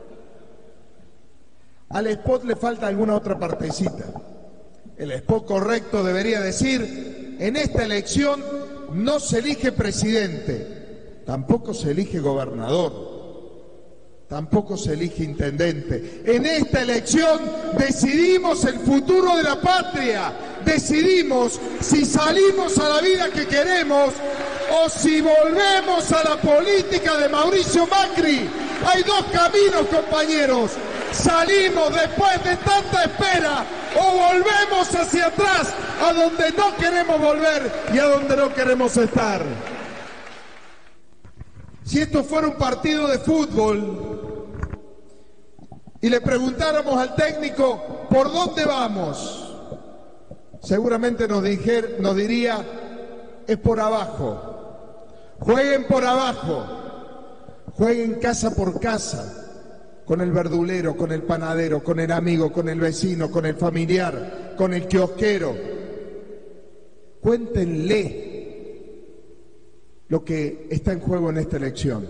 Speaker 17: Al spot le falta alguna otra partecita. El spot correcto debería decir: en esta elección no se elige presidente, tampoco se elige gobernador, tampoco se elige intendente. En esta elección decidimos el futuro de la patria, decidimos si salimos a la vida que queremos o si volvemos a la política de Mauricio Macri. Hay dos caminos, compañeros. Salimos después de tanta espera o volvemos hacia atrás, a donde no queremos volver y a donde no queremos estar. Si esto fuera un partido de fútbol y le preguntáramos al técnico ¿por dónde vamos?, seguramente nos diría: es por abajo. Jueguen por abajo, jueguen casa por casa, con el verdulero, con el panadero, con el amigo, con el vecino, con el familiar, con el kiosquero. Cuéntenle lo que está en juego en esta elección.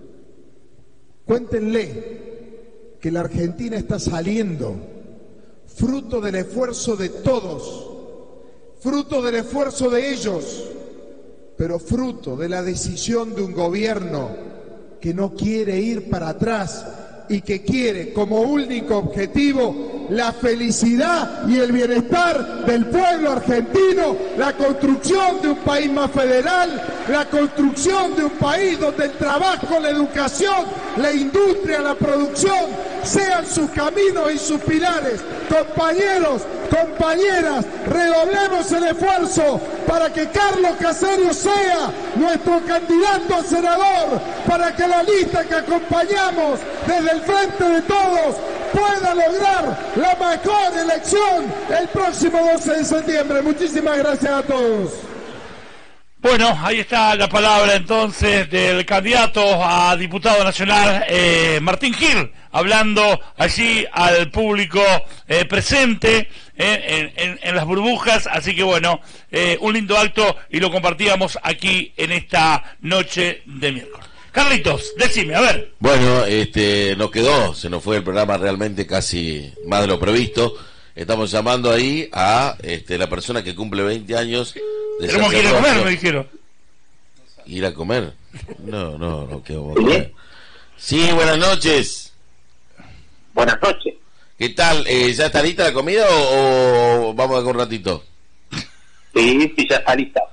Speaker 17: Cuéntenle que la Argentina está saliendo fruto del esfuerzo de todos, fruto del esfuerzo de ellos, pero fruto de la decisión de un gobierno que no quiere ir para atrás y que quiere como único objetivo la felicidad y el bienestar del pueblo argentino, la construcción de un país más federal, la construcción de un país donde el trabajo, la educación, la industria, la producción sean sus caminos y sus pilares. Compañeros, compañeras, redoblemos el esfuerzo para que Carlos Caserio sea nuestro candidato a senador, para que la lista que acompañamos desde el Frente de Todos pueda lograr la mejor elección el próximo 12 de septiembre. Muchísimas gracias a todos.
Speaker 1: Bueno, ahí está la palabra entonces del candidato a diputado nacional, Martín Gil, hablando allí al público presente en las burbujas, así que bueno, un lindo acto y lo compartíamos aquí en esta noche de miércoles. Carlitos, decime, a ver.
Speaker 18: Bueno, se nos fue el programa realmente casi más de lo previsto. Estamos llamando ahí a la persona que cumple 20 años de
Speaker 1: Tenemos que ir a comer, me dijeron.
Speaker 18: ¿Ir a comer? No, ¿qué vamos a comer? Sí, buenas noches.
Speaker 7: Buenas noches.
Speaker 18: ¿Qué tal? ¿Ya está lista la comida o vamos a ver un ratito?
Speaker 7: Sí, ya está lista.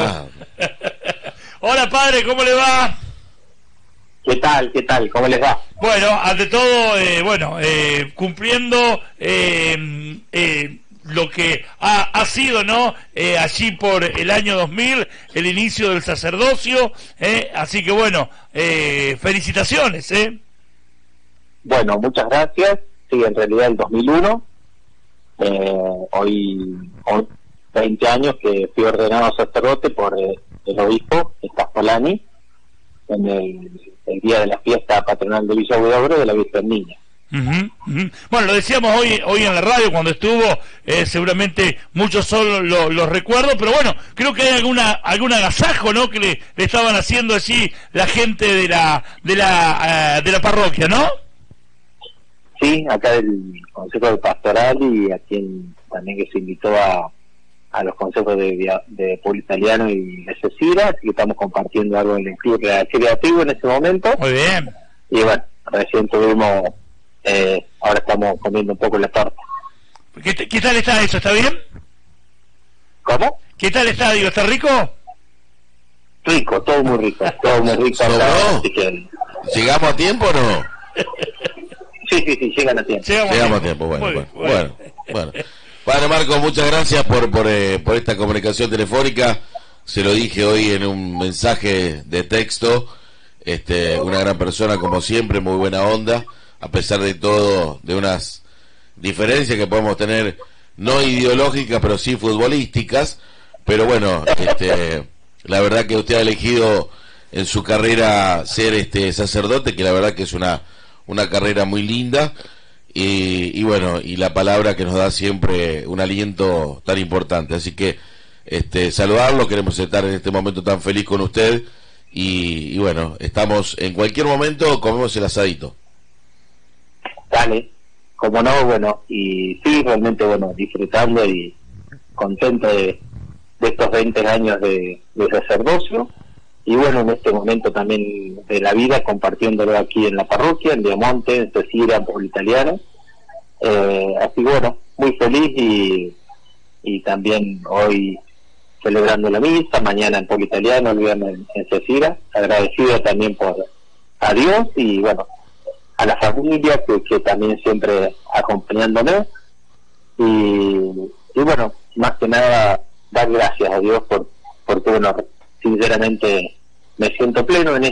Speaker 1: Hola, padre, ¿cómo le va?
Speaker 7: ¿Qué tal? ¿Cómo les va?
Speaker 1: Bueno, ante todo, cumpliendo lo que ha sido, ¿no? Allí por el año 2000, el inicio del sacerdocio, así que bueno, felicitaciones,
Speaker 7: Bueno, muchas gracias. Sí, en realidad el 2001, hoy 20 años que fui ordenado sacerdote por el obispo Caspolani en el día de la fiesta patronal de Villa Huidobro de la Virgen Niña.
Speaker 1: Bueno, lo decíamos hoy en la radio cuando estuvo, seguramente muchos solo lo recuerdo, pero bueno, creo que hay algún agasajo, ¿no? Que le estaban haciendo allí la gente de la parroquia, ¿no?
Speaker 7: Sí, acá del Consejo de Pastoral y a quien también que se invitó a los consejos de Pueblo Italiano y de Cecira, así que estamos compartiendo algo en el club creativo en ese momento.
Speaker 1: Muy bien.
Speaker 7: Y bueno, recién tuvimos, ahora estamos comiendo un poco la torta.
Speaker 1: ¿Qué tal está eso? ¿Está bien?
Speaker 7: ¿Cómo?
Speaker 1: ¿Qué tal está? Digo, ¿está rico?
Speaker 7: Rico, todo muy rico. Acá, así que...
Speaker 18: ¿Llegamos a tiempo o no?
Speaker 7: Sí, llegan a tiempo.
Speaker 18: Llegamos a tiempo, bueno. Padre Marcos, muchas gracias por esta comunicación telefónica. Se lo dije hoy en un mensaje de texto. Una gran persona como siempre, muy buena onda, a pesar de todo, de unas diferencias que podemos tener, no ideológicas, pero sí futbolísticas. Pero bueno, la verdad que usted ha elegido en su carrera ser sacerdote, que la verdad que es una carrera muy linda. Y bueno, y la palabra que nos da siempre un aliento tan importante, así que saludarlo, queremos estar en este momento tan feliz con usted y bueno, estamos en cualquier momento, comemos el asadito.
Speaker 7: Dale, como no, bueno, y sí, realmente bueno, disfrutando y contento de estos 20 años de sacerdocio y bueno, en este momento también de la vida, compartiéndolo aquí en la parroquia, en Diamonte, en Cecira, en Pueblo Italiano. Así que bueno, muy feliz y también hoy celebrando la misa, mañana en Pueblo Italiano, el viernes en Cecira, agradecido también a Dios y bueno, a la familia que también siempre acompañándome y bueno, más que nada dar gracias a Dios porque bueno, sinceramente me siento pleno en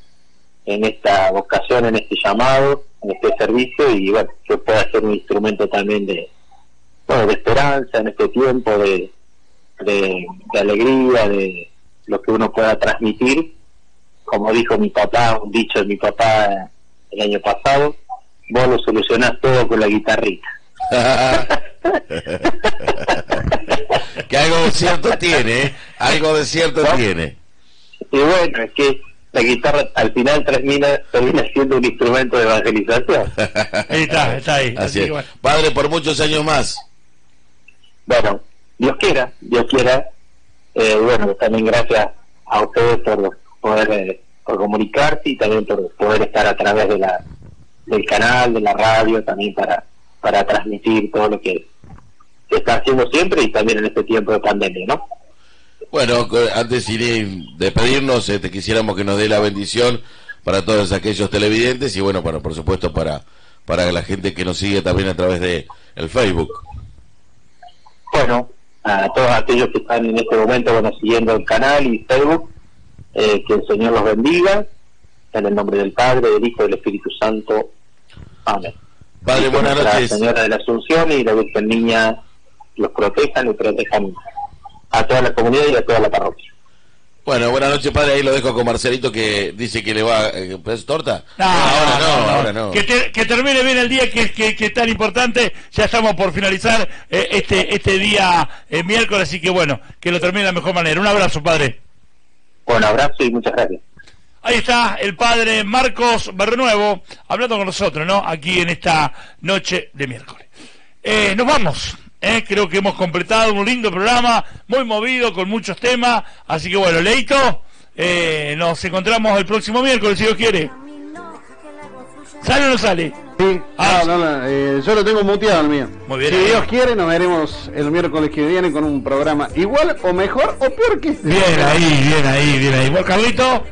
Speaker 7: esta vocación, en este llamado, en este servicio y bueno, que pueda ser un instrumento también de esperanza en este tiempo, de alegría, de lo que uno pueda transmitir, como dijo mi papá, un dicho de mi papá el año pasado, vos lo solucionás todo con la guitarrita.
Speaker 18: Que algo de cierto tiene, algo de cierto tiene.
Speaker 7: Y bueno, es que la guitarra al final termina siendo un instrumento de evangelización.
Speaker 1: Está ahí.
Speaker 18: Así es. Bueno. Padre, por muchos años más.
Speaker 7: Bueno, Dios quiera. Bueno, también gracias a ustedes por poder por comunicarse y también por poder estar a través del canal, de la radio, también para transmitir todo lo que se está haciendo siempre y también en este tiempo de pandemia, ¿no?
Speaker 18: Bueno, antes de despedirnos, quisiéramos que nos dé la bendición para todos aquellos televidentes y bueno, por supuesto para la gente que nos sigue también a través de el Facebook.
Speaker 7: Bueno, a todos aquellos que están en este momento siguiendo el canal y Facebook, que el Señor los bendiga, en el nombre del Padre, del Hijo y del Espíritu Santo. Amén.
Speaker 18: Padre, buenas noches.
Speaker 7: La Señora de la Asunción y la Virgen Niña los protejan y protejan a toda la comunidad y a toda la parroquia.
Speaker 18: Bueno, buenas noches, padre. Ahí lo dejo con Marcelito, que dice que le va... ¿Es torta? Ahora no.
Speaker 1: Que termine bien el día, que es tan importante. Ya estamos por finalizar este día miércoles, así que bueno, que lo termine de la mejor manera. Un abrazo, padre.
Speaker 7: Bueno, abrazo y muchas gracias.
Speaker 1: Ahí está el padre Marcos Berrenuevo hablando con nosotros, ¿no? Aquí en esta noche de miércoles. Nos vamos. Creo que hemos completado un lindo programa, muy movido, con muchos temas. Así que bueno, Leito, nos encontramos el próximo miércoles, si Dios quiere. ¿Sale o no sale?
Speaker 19: Sí, yo lo tengo muteado el mío.
Speaker 1: Muy bien.
Speaker 19: Si Dios quiere, nos veremos el miércoles que viene con un programa igual o mejor o peor que este.
Speaker 1: Bien ahí. ¿Vos, Carlito?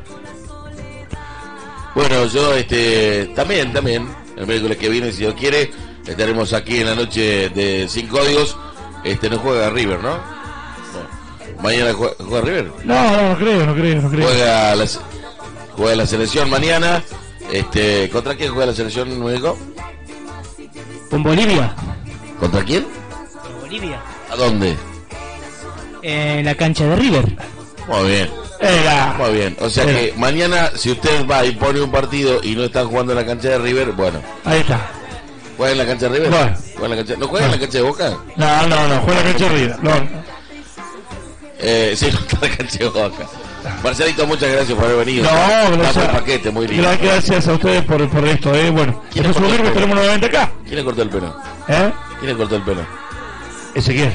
Speaker 18: Bueno, yo también, el miércoles que viene, si Dios quiere, estaremos aquí en la noche de Sin Códigos. No juega River, ¿no? ¿Mañana juega River?
Speaker 1: No creo.
Speaker 18: Juega la selección mañana. ¿Contra quién juega la selección, México?
Speaker 20: Con Bolivia.
Speaker 18: ¿Contra quién?
Speaker 20: Con Bolivia.
Speaker 18: ¿A dónde?
Speaker 20: En la cancha de River.
Speaker 18: Muy bien. Muy bien. O sea que mañana, si usted va y pone un partido y no están jugando en la cancha de River, bueno.
Speaker 1: Ahí está.
Speaker 18: ¿Juega en la cancha de River?
Speaker 1: Bueno.
Speaker 18: ¿No juega en la cancha de Boca?
Speaker 1: No, juega en la cancha de River. No.
Speaker 18: Sí, no está en la cancha de Boca. Marcelito, muchas gracias por haber venido.
Speaker 1: No,
Speaker 18: gracias. El paquete, muy lindo.
Speaker 1: Gracias a ustedes por esto, Bueno, el próximo miércoles tenemos nuevamente acá.
Speaker 18: ¿Quién le cortó el pelo? ¿Quién le cortó el pelo?
Speaker 1: Ezequiel.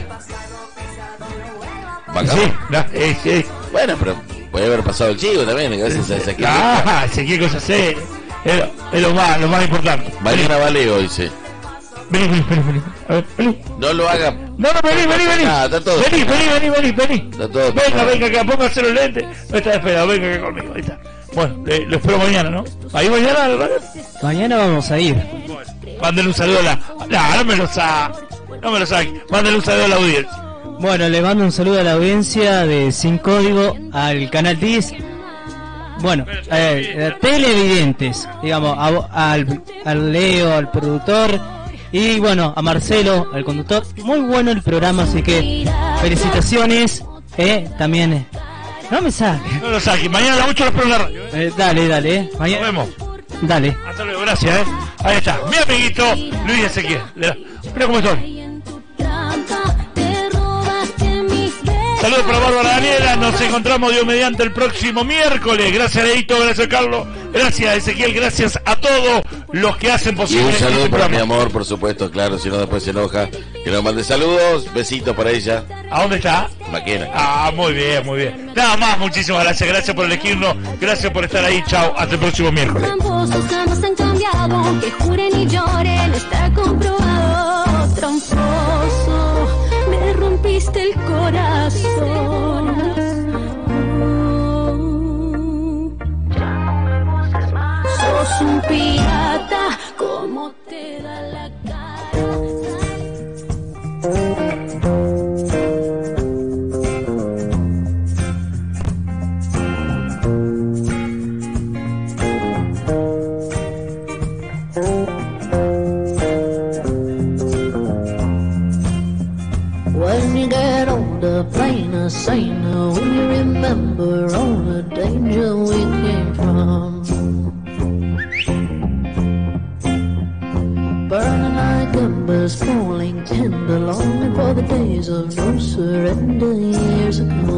Speaker 18: ¿Bacán? Sí. Bueno, pero puede haber pasado el chico también, gracias a Ezequiel.
Speaker 1: Ezequiel, cosa seria. Es lo más importante.
Speaker 18: Mañana va Leo, dice.
Speaker 1: Vení. A ver, vení.
Speaker 18: No lo haga.
Speaker 1: No, vení.
Speaker 18: Está todo.
Speaker 1: Vení.
Speaker 18: Está todo.
Speaker 1: Venga acá, póngase los lentes. No está despegado, venga acá conmigo. Ahí está. Bueno, lo espero mañana, ¿no? Ahí mañana, ¿verdad?
Speaker 20: Mañana vamos a ir.
Speaker 1: Mándale un saludo a la... No me lo saque. Mándale un saludo a la audiencia.
Speaker 20: Bueno, le mando un saludo a la audiencia de Sin Código, al Canal 10. Bueno, televidentes, digamos, al Leo, al productor, y bueno, a Marcelo, al conductor. Muy bueno el programa, así que felicitaciones. También, no me saque.
Speaker 1: No lo saque, mañana a las 8 lo espero en la radio.
Speaker 20: Dale, mañana.
Speaker 1: Nos vemos.
Speaker 20: Dale.
Speaker 1: Hasta luego, gracias. Ahí está, mi amiguito Luis Ezequiel. Mira cómo estoy. Saludos para Bárbara Daniela, nos encontramos Dios mediante el próximo miércoles. Gracias Leito, gracias Carlos, gracias Ezequiel, gracias a todos los que hacen
Speaker 18: Y
Speaker 1: posible
Speaker 18: un saludo
Speaker 1: este
Speaker 18: para mi
Speaker 1: programa.
Speaker 18: amor, por supuesto, claro, si no después se enoja. Que nos mande saludos, besitos para ella.
Speaker 1: ¿A dónde está?
Speaker 18: Maquena.
Speaker 1: Muy bien. Nada más, muchísimas gracias por elegirnos, gracias por estar ahí, chao, hasta el próximo miércoles.
Speaker 21: Tramposos jamás han cambiado, que juren y lloren, está comprobado. Tramposo, me rompiste el corazón. Sos un pirata, como te da la
Speaker 22: When you get older, plainer, saner, will you remember all the danger we came from? Burning like embers, falling tender, longing for the days of no surrender years ago.